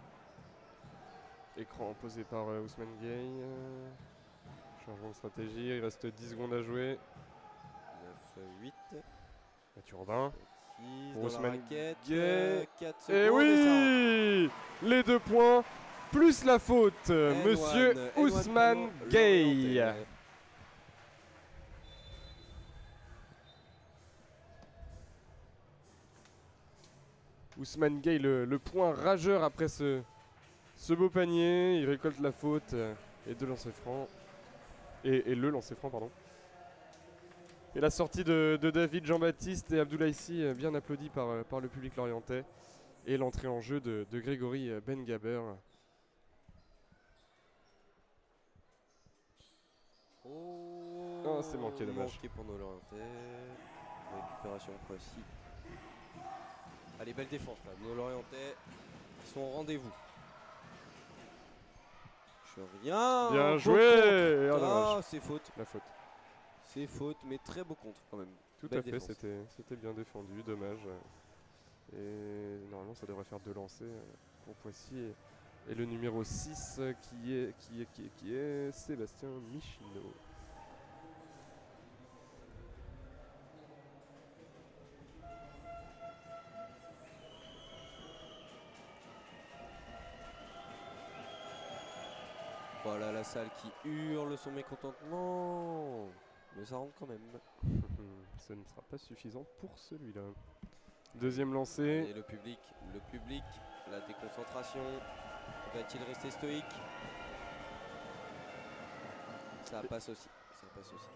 Écran posé par euh, Ousmane Gay. Euh, changement de stratégie, il reste dix secondes à jouer. neuf huit. Mathieu Robin. Pour Ousmane Gay. quatre secondes. Et oui, les deux points, plus la faute, N monsieur one, Ousmane N one Gay. Ousmane Gay, le, le point rageur après ce, ce beau panier. Il récolte la faute euh, et deux lancers francs. Et, et le lancer franc, pardon. Et la sortie de, de David Jean-Baptiste et Abdoulaye Sy, euh, bien applaudi par, euh, par le public lorientais. Et l'entrée en jeu de, de Grégory Ben Gaber. Oh, oh c'est manqué, dommage. Manqué pour nos Lorientais. Récupération Poissy. Allez, belle défense là. Nos Lorientais sont au rendez-vous. Je rien. Bien joué. Ah, c'est faute. La faute. C'est faute, mais très beau contre quand même. Tout belle à fait, c'était c'était bien défendu, dommage. Et normalement ça devrait faire deux lancers pour Poissy. Et, et le numéro six qui est, qui est, qui est, qui est Sébastien Michino. Voilà la salle qui hurle son mécontentement. Mais ça rentre quand même. Ce ne sera pas suffisant pour celui-là. Deuxième lancé. Et le public, le public, la déconcentration. Va-t-il rester stoïque? Ça passe aussi. Ça passe aussi.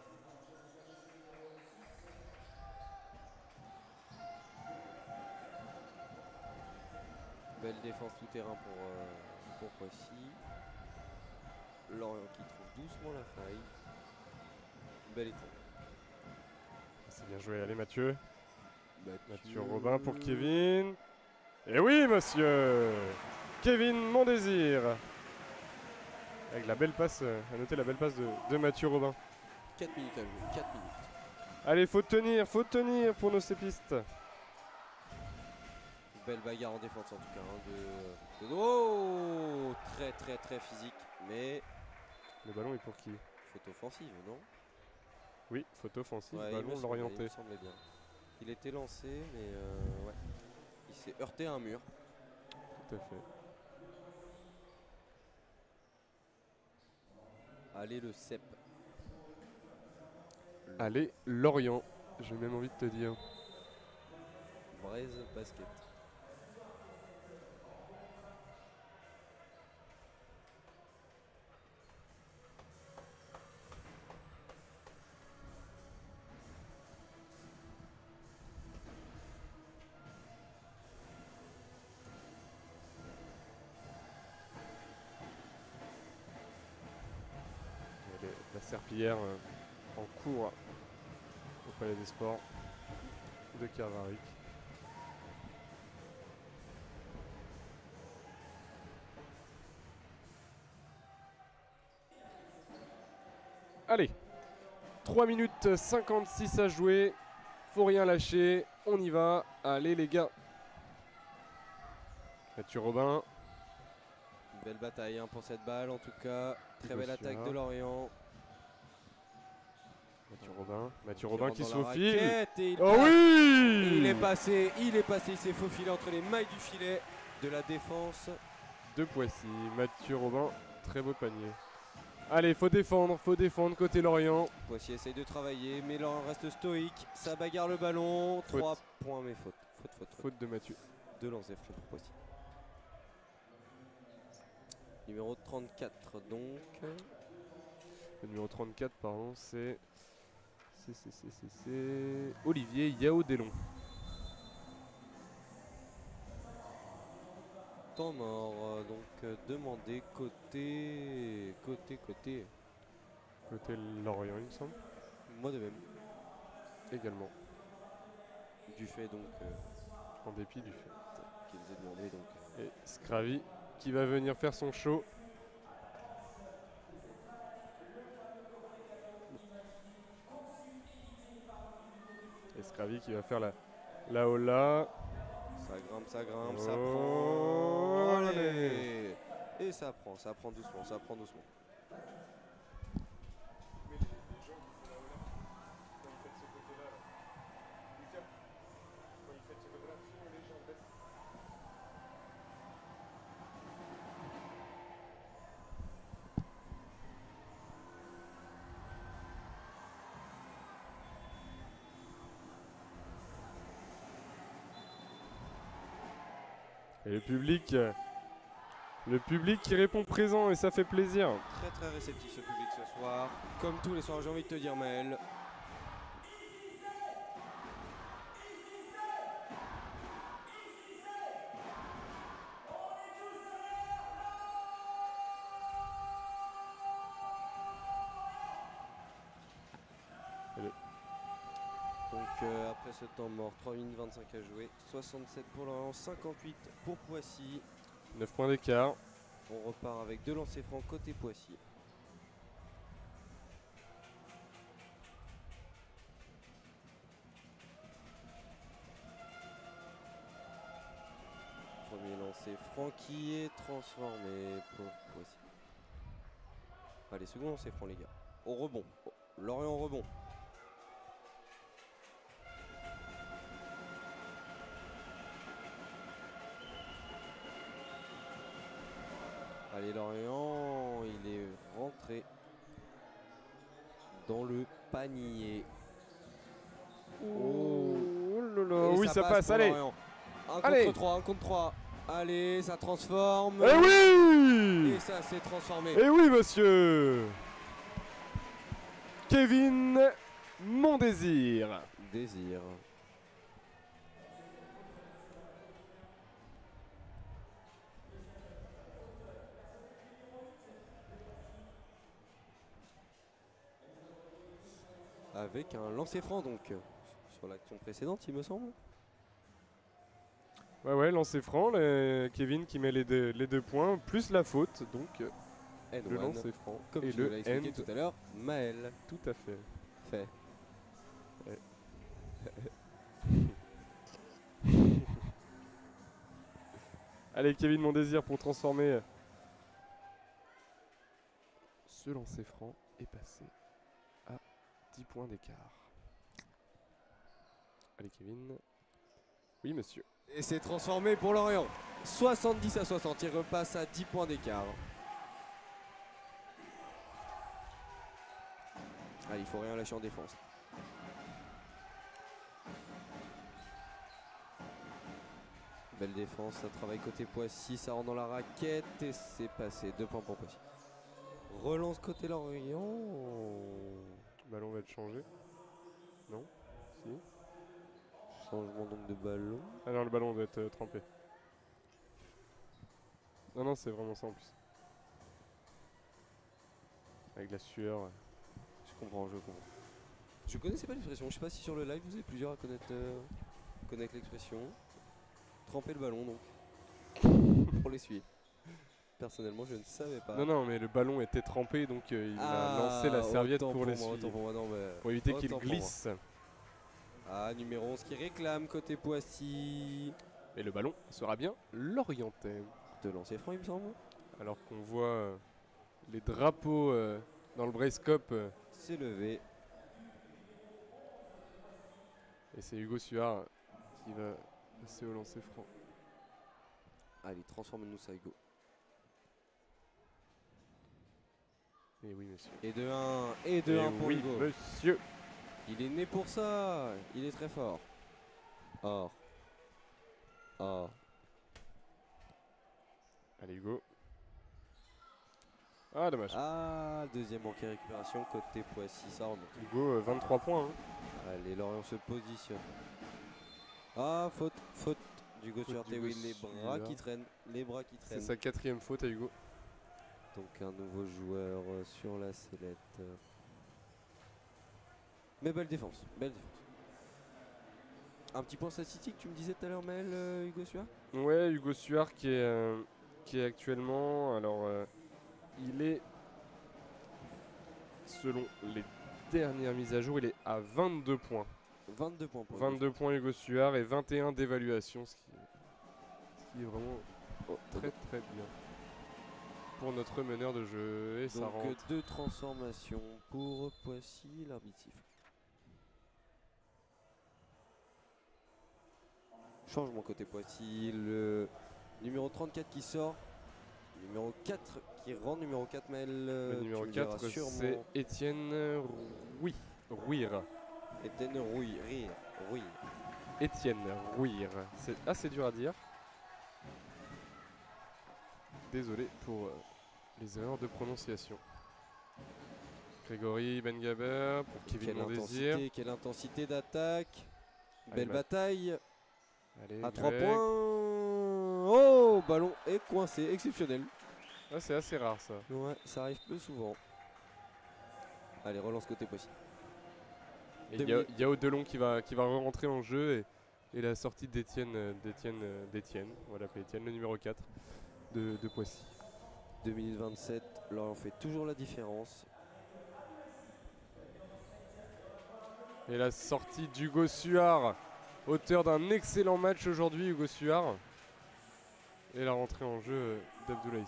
Belle défense tout terrain pour, euh, pour Poissy. Lorient qui trouve doucement la faille. Belle étoile. C'est bien joué, allez Mathieu. Mathieu. Mathieu Robin pour Kevin. Et oui monsieur Kevin mon désir. Avec la belle passe, à noter la belle passe de, de Mathieu Robin. quatre minutes à jouer, quatre minutes. Allez, faut tenir, faut tenir pour nos sépistes. Belle bagarre en défense en tout cas. Hein, de, de... Oh, très très très physique, mais... Le ballon est pour qui? Faute offensive, non? Oui, faute offensive, ouais, ballon l'orienté. Il me semblait bien. Il était lancé, mais euh, ouais. Il s'est heurté à un mur. Tout à fait. Allez le C E P. Le Allez Lorient, j'ai même envie de te dire. Braise Basket. La Serpillière euh, en cours au Palais des Sports de Carvaric. Allez, trois minutes cinquante-six à jouer, faut rien lâcher, on y va, allez les gars. Mathieu Robin. Une belle bataille hein, pour cette balle en tout cas. Très belle attaque de Lorient. Mathieu Robin, Mathieu Robin qui se faufile. Oh oui et il est passé, il est passé, il s'est faufilé entre les mailles du filet de la défense. De Poissy, Mathieu Robin, très beau panier. Allez, faut défendre, faut défendre côté Lorient. Poissy essaye de travailler, mais Lorient reste stoïque. Ça bagarre le ballon. trois points, mais faute. Faute, faute, faute. Faute de Mathieu. Deux lancers francs pour Poissy. Numéro trente-quatre donc. Le numéro trente-quatre, pardon, c'est. C'est Olivier Yao Delon. temps mort, euh, donc euh, demandé côté... Côté, côté... Côté Lorient, il me semble. Moi de même. Également. Du fait donc... Euh, En dépit du fait. qu'ils aient demandé donc... Et Scravi qui va venir faire son show. Et Scravi qui va faire la, la hola. Ça grimpe, ça grimpe, ça Oh, prend. allez. Allez. Et ça prend, ça prend doucement, ça prend doucement. Et le public, euh, le public qui répond présent et ça fait plaisir. Très très réceptif ce public ce soir. Comme tous les soirs, j'ai envie de te dire Maël. Donc euh, après ce temps mort, trois minutes vingt-cinq à jouer, soixante-sept pour Lorient, cinquante-huit pour Poissy. neuf points d'écart. On repart avec deux lancers francs côté Poissy. Premier lancer franc qui est transformé pour Poissy. Allez, second lancer franc les gars. Au rebond. Oh, Lorient au rebond. Allez Lorient, il est rentré dans le panier. Oh, là là. Et Oui, ça, passe, pour allez. Lorient. Un Allez. contre trois, un contre trois. Allez, ça transforme. Eh oui. Et ça s'est transformé. Eh oui, monsieur. Kevin Mondésir. Désir. Avec un lancer franc donc sur l'action précédente il me semble. Ouais, ouais, lancer franc. Les... Kevin qui met les deux, les deux points, plus la faute. Donc, euh, And le one. lancer franc. Comme et tu l'as le expliqué end. tout à l'heure, Maël Tout à fait. fait. Ouais. Allez, Kevin Mondésir pour transformer. Ce lancer franc est passé à dix points d'écart. Allez, Kevin. Oui, monsieur. Et c'est transformé pour Lorient. soixante-dix à soixante, il repasse à dix points d'écart. Ah, il faut rien lâcher en défense. Belle défense, ça travaille côté Poissy, ça rentre dans la raquette et c'est passé. Deux points pour Poissy. Relance côté Lorient. Le ballon va être changé. Non? Si. Changement donc de ballon. Ah non, le ballon doit être euh, trempé. Non, non, c'est vraiment ça en plus. Avec la sueur. Ouais. Je comprends, je comprends. Je connaissais pas l'expression, je sais pas si sur le live vous êtes plusieurs à connaître, euh, connaître l'expression. Tremper le ballon donc. Pour l'essuyer. Personnellement je ne savais pas. Non, non, mais le ballon était trempé donc euh, il Ah, a lancé la serviette autant pour moi, l'essuyer. autant pour moi, non, mais Pour éviter qu'il autant pour moi. glisse. Ah, numéro onze qui réclame côté Poissy. Et le ballon sera bien l'orientais. De lancer franc il me semble. Alors qu'on voit euh, les drapeaux euh, dans le Brace-Cup. Euh, C'est levé. et c'est Hugo Suard qui va passer au lancer franc. Allez, transforme-nous ça Hugo. Et oui, monsieur. Et de un, et de Et un pour oui, Hugo. monsieur. Il est né pour ça. Il est très fort. Or. Or. Allez, Hugo. Ah, dommage. Ah, deuxième manqué récupération côté Poissy, ça remonte. Hugo, euh, vingt-trois points. Hein. Allez, Lorient se positionne. Ah, faute, faute d'Hugo Faute Suarte, d'Hugo oui, les bras Suarte. qui traînent, les bras qui C'est traînent. sa quatrième faute à Hugo. Donc un nouveau joueur euh, sur la sellette. Mais belle défense, belle défense. Un petit point statistique, tu me disais tout à l'heure, Maël, euh, Hugo Suarte. Ouais, Hugo Suart qui est, euh, qui est actuellement, alors euh, il est, selon les dernières mises à jour, il est à vingt-deux points. vingt-deux points pour Hugo vingt-deux points Hugo Suart et vingt et un d'évaluation, ce, qui est- ce qui est vraiment Oh, très très bien pour notre meneur de jeu. Et ça Donc euh, rentre. deux transformations pour Poissy, l'arbitre siffle. Changement côté Poissy, le numéro trente-quatre qui sort, numéro quatre qui rentre, numéro quatre Maël, Le euh, numéro tu me diras quatre, c'est sûrement Étienne Rouy. Rouir. Etienne Rouille, rire, Rouille. Étienne Rouir. C'est assez dur à dire. Désolé pour euh, les erreurs de prononciation. Grégory Bengaber pour Kevin Quelle Mondésir. intensité, quelle intensité d'attaque. Allez, Belle ma- bataille. Allez, À trois Greg. points. Oh, ballon est coincé, exceptionnel. Ah, c'est assez rare ça. Ouais, ça arrive peu souvent. Allez, relance côté Poissy. Et Deux il y a- minutes. il y a Audelon qui va, qui va rentrer en jeu et, et la sortie d'Étienne, euh, d'Étienne, euh, d'Étienne, on va l'appeler Étienne, le numéro quatre de, de Poissy. deux minutes vingt-sept, Lorient fait toujours la différence. Et la sortie d'Hugo Suard, auteur d'un excellent match aujourd'hui, Hugo Suard. Et la rentrée en jeu euh, d'Abdoulaye.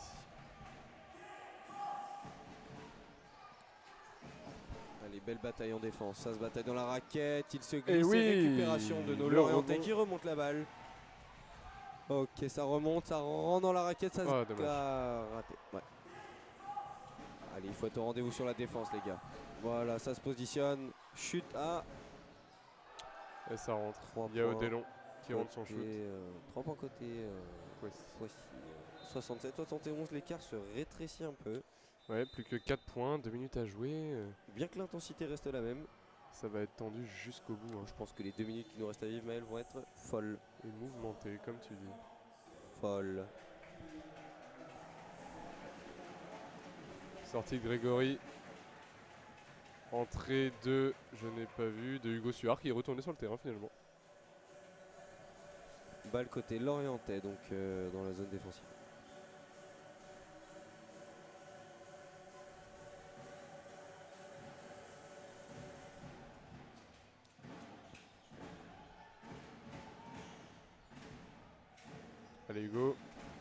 Allez, belle bataille en défense. Ça se bataille dans la raquette. Il se Et glisse. oui, Et récupération de nos le Lorientais rebond. qui remontent la balle. Ok, ça remonte, ça rentre dans la raquette. Ça Ah, se dommage. a raté. Ouais. Allez, il faut être au rendez-vous sur la défense, les gars. Voilà, ça se positionne. Chute à Et ça rentre. trois Il y a points. Audelon qui rentre son Côté, shoot. euh, trois points côté euh, Poissy. Poissy. soixante-sept soixante et onze, l'écart se rétrécit un peu. Ouais, plus que quatre points, deux minutes à jouer. euh, Bien que l'intensité reste la même, Ça va être tendu jusqu'au bout. hein. je pense que les deux minutes qui nous restent à vivre, Maël, vont être folles. Et mouvementé, comme tu dis. Folles. Sortie de Grégory. Entrée de, je n'ai pas vu, de Hugo Suard qui est retourné sur le terrain finalement. Balle côté Lorientais, donc euh, dans la zone défensive. Allez Hugo.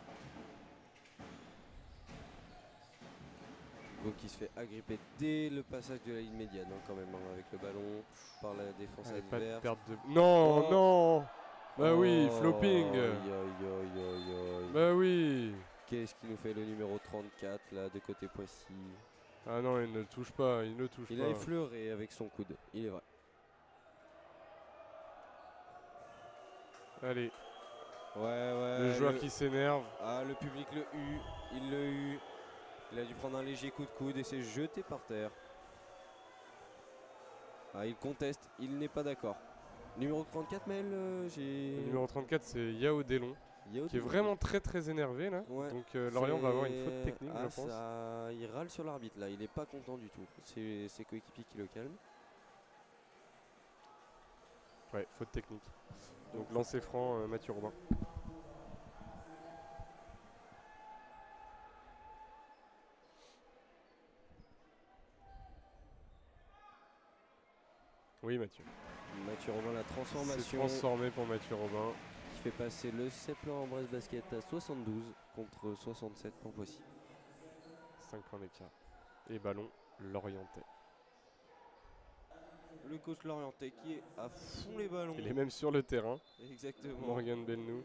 Hugo qui se fait agripper dès le passage de la ligne médiane, hein, quand même, hein, avec le ballon par la défense Allez, pas de adverse. perte de... Non, Oh. non. Bah oui, Oh, flopping. aïe, aïe, aïe, aïe, aïe. Bah oui. Qu'est-ce qu'il nous fait le numéro trente-quatre là de côté Poissy? Ah non, il ne le touche pas, il ne le touche Il pas. a effleuré avec son coude, il est vrai. Allez, Ouais, ouais. le joueur le- qui s'énerve. Ah, le public le eu, il l'a eu. Il a dû prendre un léger coup de coude et s'est jeté par terre. Ah, il conteste, il n'est pas d'accord. Numéro trente-quatre, Maël, euh, j'ai. Le numéro trente-quatre, c'est Yao Delon, Yao qui est Delon. vraiment très très énervé là. Ouais. Donc euh, Lorient va avoir une C'est- faute technique, ah, je pense. ça- Il râle sur l'arbitre là, il est pas content du tout. C'est ses coéquipiers qui le calment. Ouais, faute technique. Donc lancer franc, euh, Mathieu Robin. Oui, Mathieu. Mathieu Robin, la C'est transformation transformé pour Mathieu Robin. qui fait passer le Seplan en Brest Basket à soixante-douze contre soixante-sept pour Poissy. cinq points d'écart. Et ballon Lorientais. Le coach Lorientais qui est à fond les ballons. Il est même sur le terrain. Exactement. Morgan Belnou.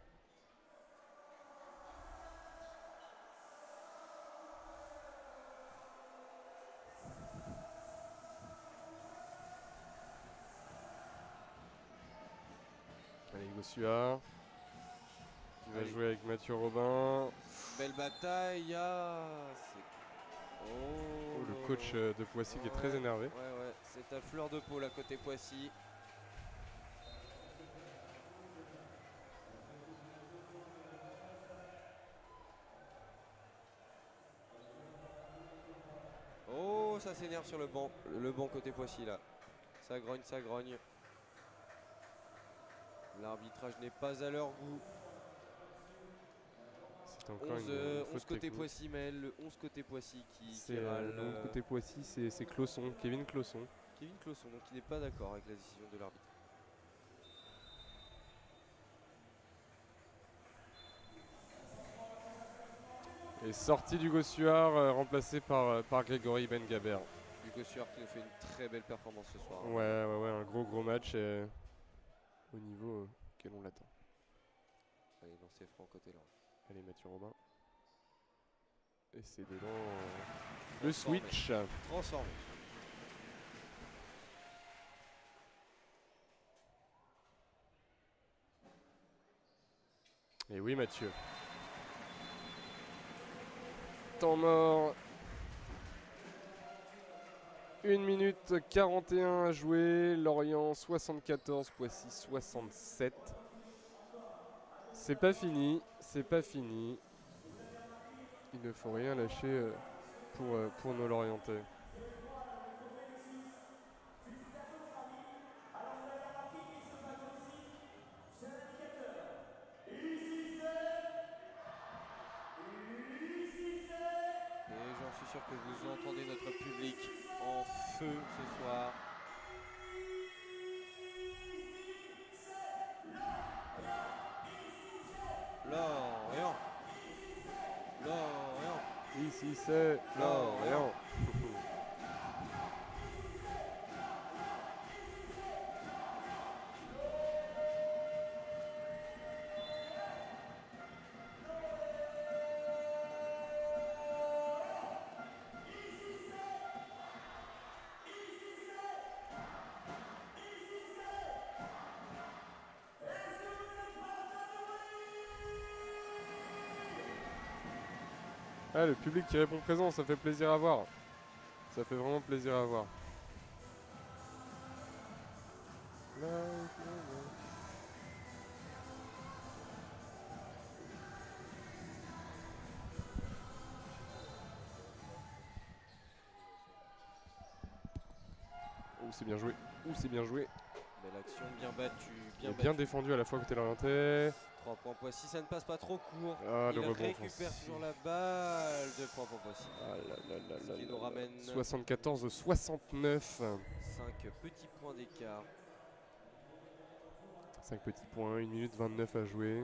Allez, Hugo Suard. Qui va Allez. jouer avec Mathieu Robin. Belle bataille. Ah, c'est- oh, Oh, le coach euh, de Poissy qui est très Ouais, énervé. Ouais, ouais, c'est à fleur de peau là côté Poissy. Oh, ça s'énerve sur le banc. Le banc côté Poissy là. Ça grogne, ça grogne. L'arbitrage n'est pas à leur goût. C'est encore onze, une, euh, une faute onze côté technique. Poissy, Maël. Le onze côté Poissy qui, C'est qui euh, râle. le onze côté Poissy, c'est c'est Closson, Kevin Closson. Kevin Closson, donc qui n'est pas d'accord avec la décision de l'arbitre. Et sortie du Gossuard, euh, remplacé par, euh, par Grégory Ben Gaber. Hugo Suard qui nous fait une très belle performance ce soir. Ouais, ouais, ouais, un gros gros match euh, au niveau euh, auquel on l'attend. Allez, lancé franc côté là. Allez, Mathieu Robin. Et c'est dedans euh, le Transformé. switch. Transformé. Et oui, Mathieu. Temps mort. une minute quarante et un à jouer. Lorient soixante-quatorze, Poissy soixante-sept. C'est pas fini, c'est pas fini. Il ne faut rien lâcher euh, pour, euh, pour nos Lorientais. Et j'en suis sûr que vous entendez notre public en feu ce soir. Lorient. Lorient. Ici c'est Lorient. Ah, le public qui répond présent, ça fait plaisir à voir. Ça fait vraiment plaisir à voir. Ouh, c'est bien joué. Ouh, c'est bien joué. Belle action, bien battue, bien Et battue. bien défendu à la fois côté Lorientais. trois points Poissy, ça ne passe pas trop court. Ah, Il le rebond récupère offensif. toujours la balle. deux points pour Poissy. Ah là là là Ce là qui là nous là. ramène soixante-quatorze soixante-neuf. cinq petits points d'écart. cinq petits points, une minute vingt-neuf à jouer.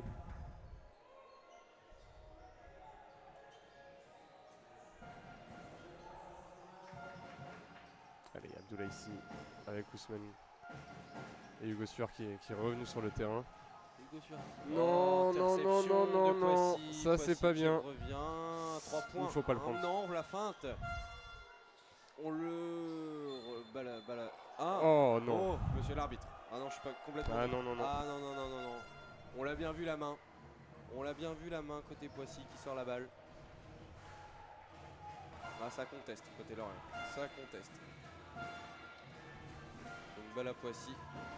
Allez, Abdoulaye ici avec Ousmane et Hugo Suard qui est, qui est revenu sur le terrain. Hugo Suard. Non, Oh, non, non, interception non, non, de non. Poissy. Ça, c'est Poissy pas qui bien. revient. trois points. Il faut pas le Ah prendre. non, la feinte. On le. re- Bala, bala. Ah Oh non. Oh, monsieur l'arbitre. Ah non, je suis pas complètement. Ah non, non, non. Ah non, non, non, non, non. On l'a bien vu la main. On l'a bien vu la main côté Poissy qui sort la balle. Ah, ça conteste côté Lorient. Ça conteste. Donc balle à Poissy.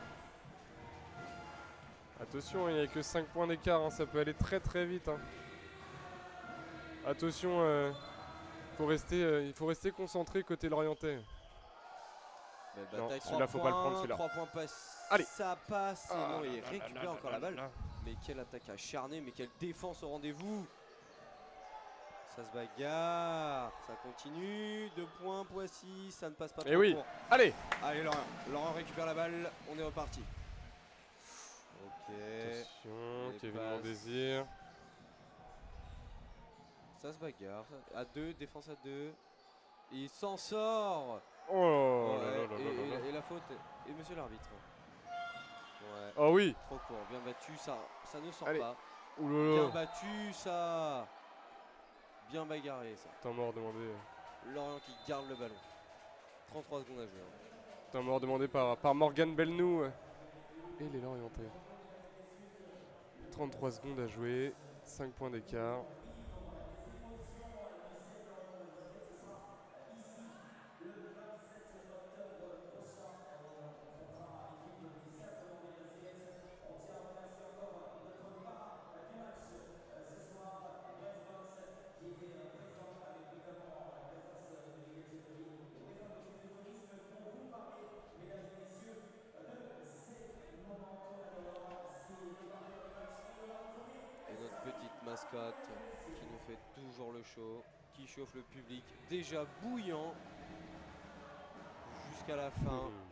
Attention, il n'y a que cinq points d'écart, hein, ça peut aller très très vite. Hein. Attention, euh, faut rester, euh, il faut rester concentré côté Lorientais. Belle Non, bataille, celui-là, faut pas le prendre, celui-là. trois points passe. Allez. Ça passe. Et Ah non, là il là récupère là encore là la balle. là. Mais quelle attaque acharnée, mais quelle défense au rendez-vous. Ça se bagarre, ça continue. Deux points Poissy, ça ne passe pas trop. Eh oui. court. Allez. Allez Laurent, Laurent récupère la balle, on est reparti. Ok. Attention, les Kevin passes. Mondésir. Ça se bagarre. À deux, défense à deux. Il s'en sort. Oh Ouais, là là là et, là là et- là. et la faute. Et monsieur l'arbitre. Ouais. Oh oui. Trop court, bien battu, ça, ça ne sort Allez. pas. Ouh là Bien là. battu, ça. Bien bagarré, ça. Temps mort demandé. Lorient qui garde le ballon. trente-trois secondes à jouer. hein. Temps mort demandé par, par Morgan Belnou. Et les Lorientais. trente-trois secondes à jouer. cinq points d'écart. Pat qui nous fait toujours le show, qui chauffe le public, déjà bouillant jusqu'à la fin. Mmh.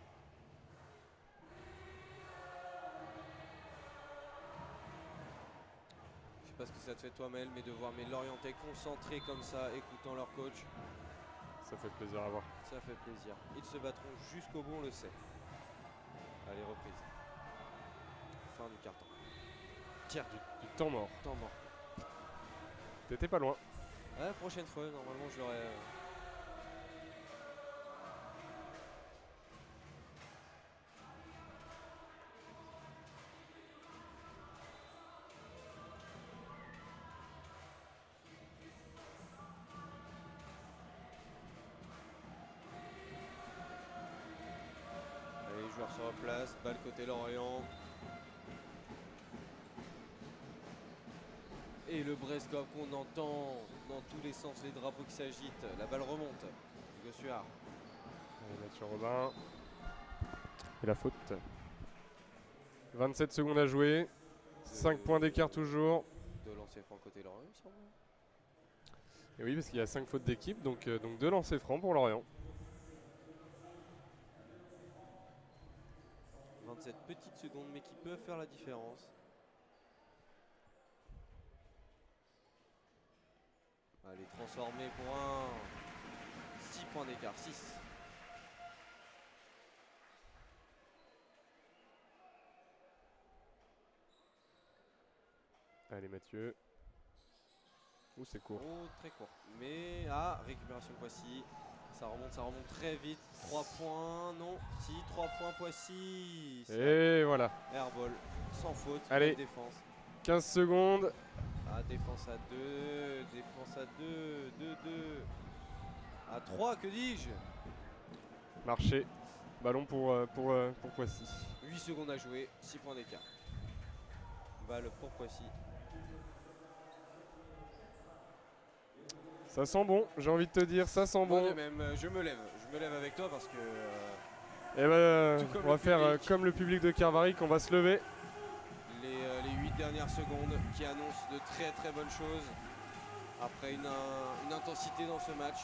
Je sais pas ce que ça te fait toi Mel, mais de voir mes Lorientais concentrés comme ça, écoutant leur coach, Ça fait plaisir à voir. ça fait plaisir. Ils se battront jusqu'au bout, on le sait. Allez, reprise. Fin du carton. Tiens, Du, du temps mort. temps mort. T'étais pas loin. Ouais, prochaine fois, normalement je l'aurais... euh, Allez, les joueurs se replacent, balle côté Lorient. Et le Brescov qu'on entend dans tous les sens, les drapeaux qui s'agitent. La balle remonte. Gossuard. Allez, Mathieu Robin. Et la faute. vingt-sept secondes à jouer. cinq points d'écart toujours. De lancer franc côté Lorient, il me semble. Et oui, parce qu'il y a cinq fautes d'équipe, donc, euh, donc deux lancers francs pour Lorient. vingt-sept petites secondes, mais qui peuvent faire la différence. Allez, transformé pour un. six points d'écart, six. Allez, Mathieu. Ouh, c'est court. Oh, très court. Mais, ah, récupération Poissy. Ça remonte, ça remonte très vite. trois points, non. Si, trois points Poissy. Et voilà. Airball, sans faute. Allez. Bonne défense. quinze secondes. Ah, défense à deux, défense à deux, deux, deux. À trois, que dis-je? Marché. Ballon pour, euh, pour, euh, pour Poissy. huit secondes à jouer, six points d'écart. Balle pour Poissy. Ça sent bon, j'ai envie de te dire, ça sent Moi de bon. même, euh, je me lève. Je me lève avec toi parce que euh, Et ben, euh, Tout comme on va le faire euh, public. comme le public de Carvaric, on va se lever. les, euh, les huit dernières secondes qui annoncent de très très bonnes choses après une, un- une intensité dans ce match.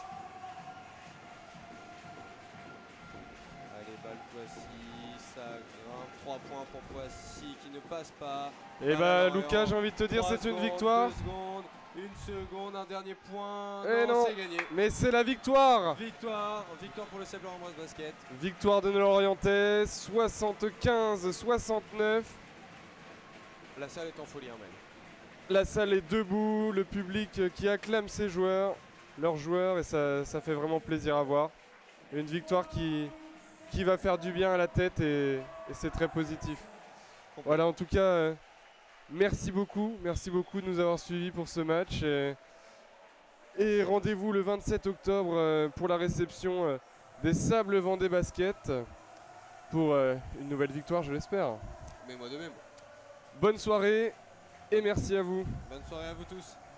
Allez, balle Poissy, ça grimpe. trois points pour Poissy qui ne passe pas. Et Balle à bah, Lorient. Lucas, j'ai envie de te dire, Trois c'est une secondes, victoire. deux secondes, une seconde, un dernier point. Eh non, non. c'est gagné. Mais c'est la victoire. Victoire, victoire pour le Sable Ambroise Basket. Victoire de Lorientais, soixante-quinze à soixante-neuf. La salle est en folie, hein, même. La salle est debout, le public euh, qui acclame ses joueurs, leurs joueurs, et ça, ça fait vraiment plaisir à voir. Une victoire qui, qui va faire du bien à la tête et, et c'est très positif. Voilà, en tout cas, euh, merci beaucoup, merci beaucoup de nous avoir suivis pour ce match. Et, et rendez-vous le vingt-sept octobre euh, pour la réception euh, des Sables Vendée Basket pour euh, une nouvelle victoire, je l'espère. Mais moi de même. Bonne soirée et merci à vous. Bonne soirée à vous tous.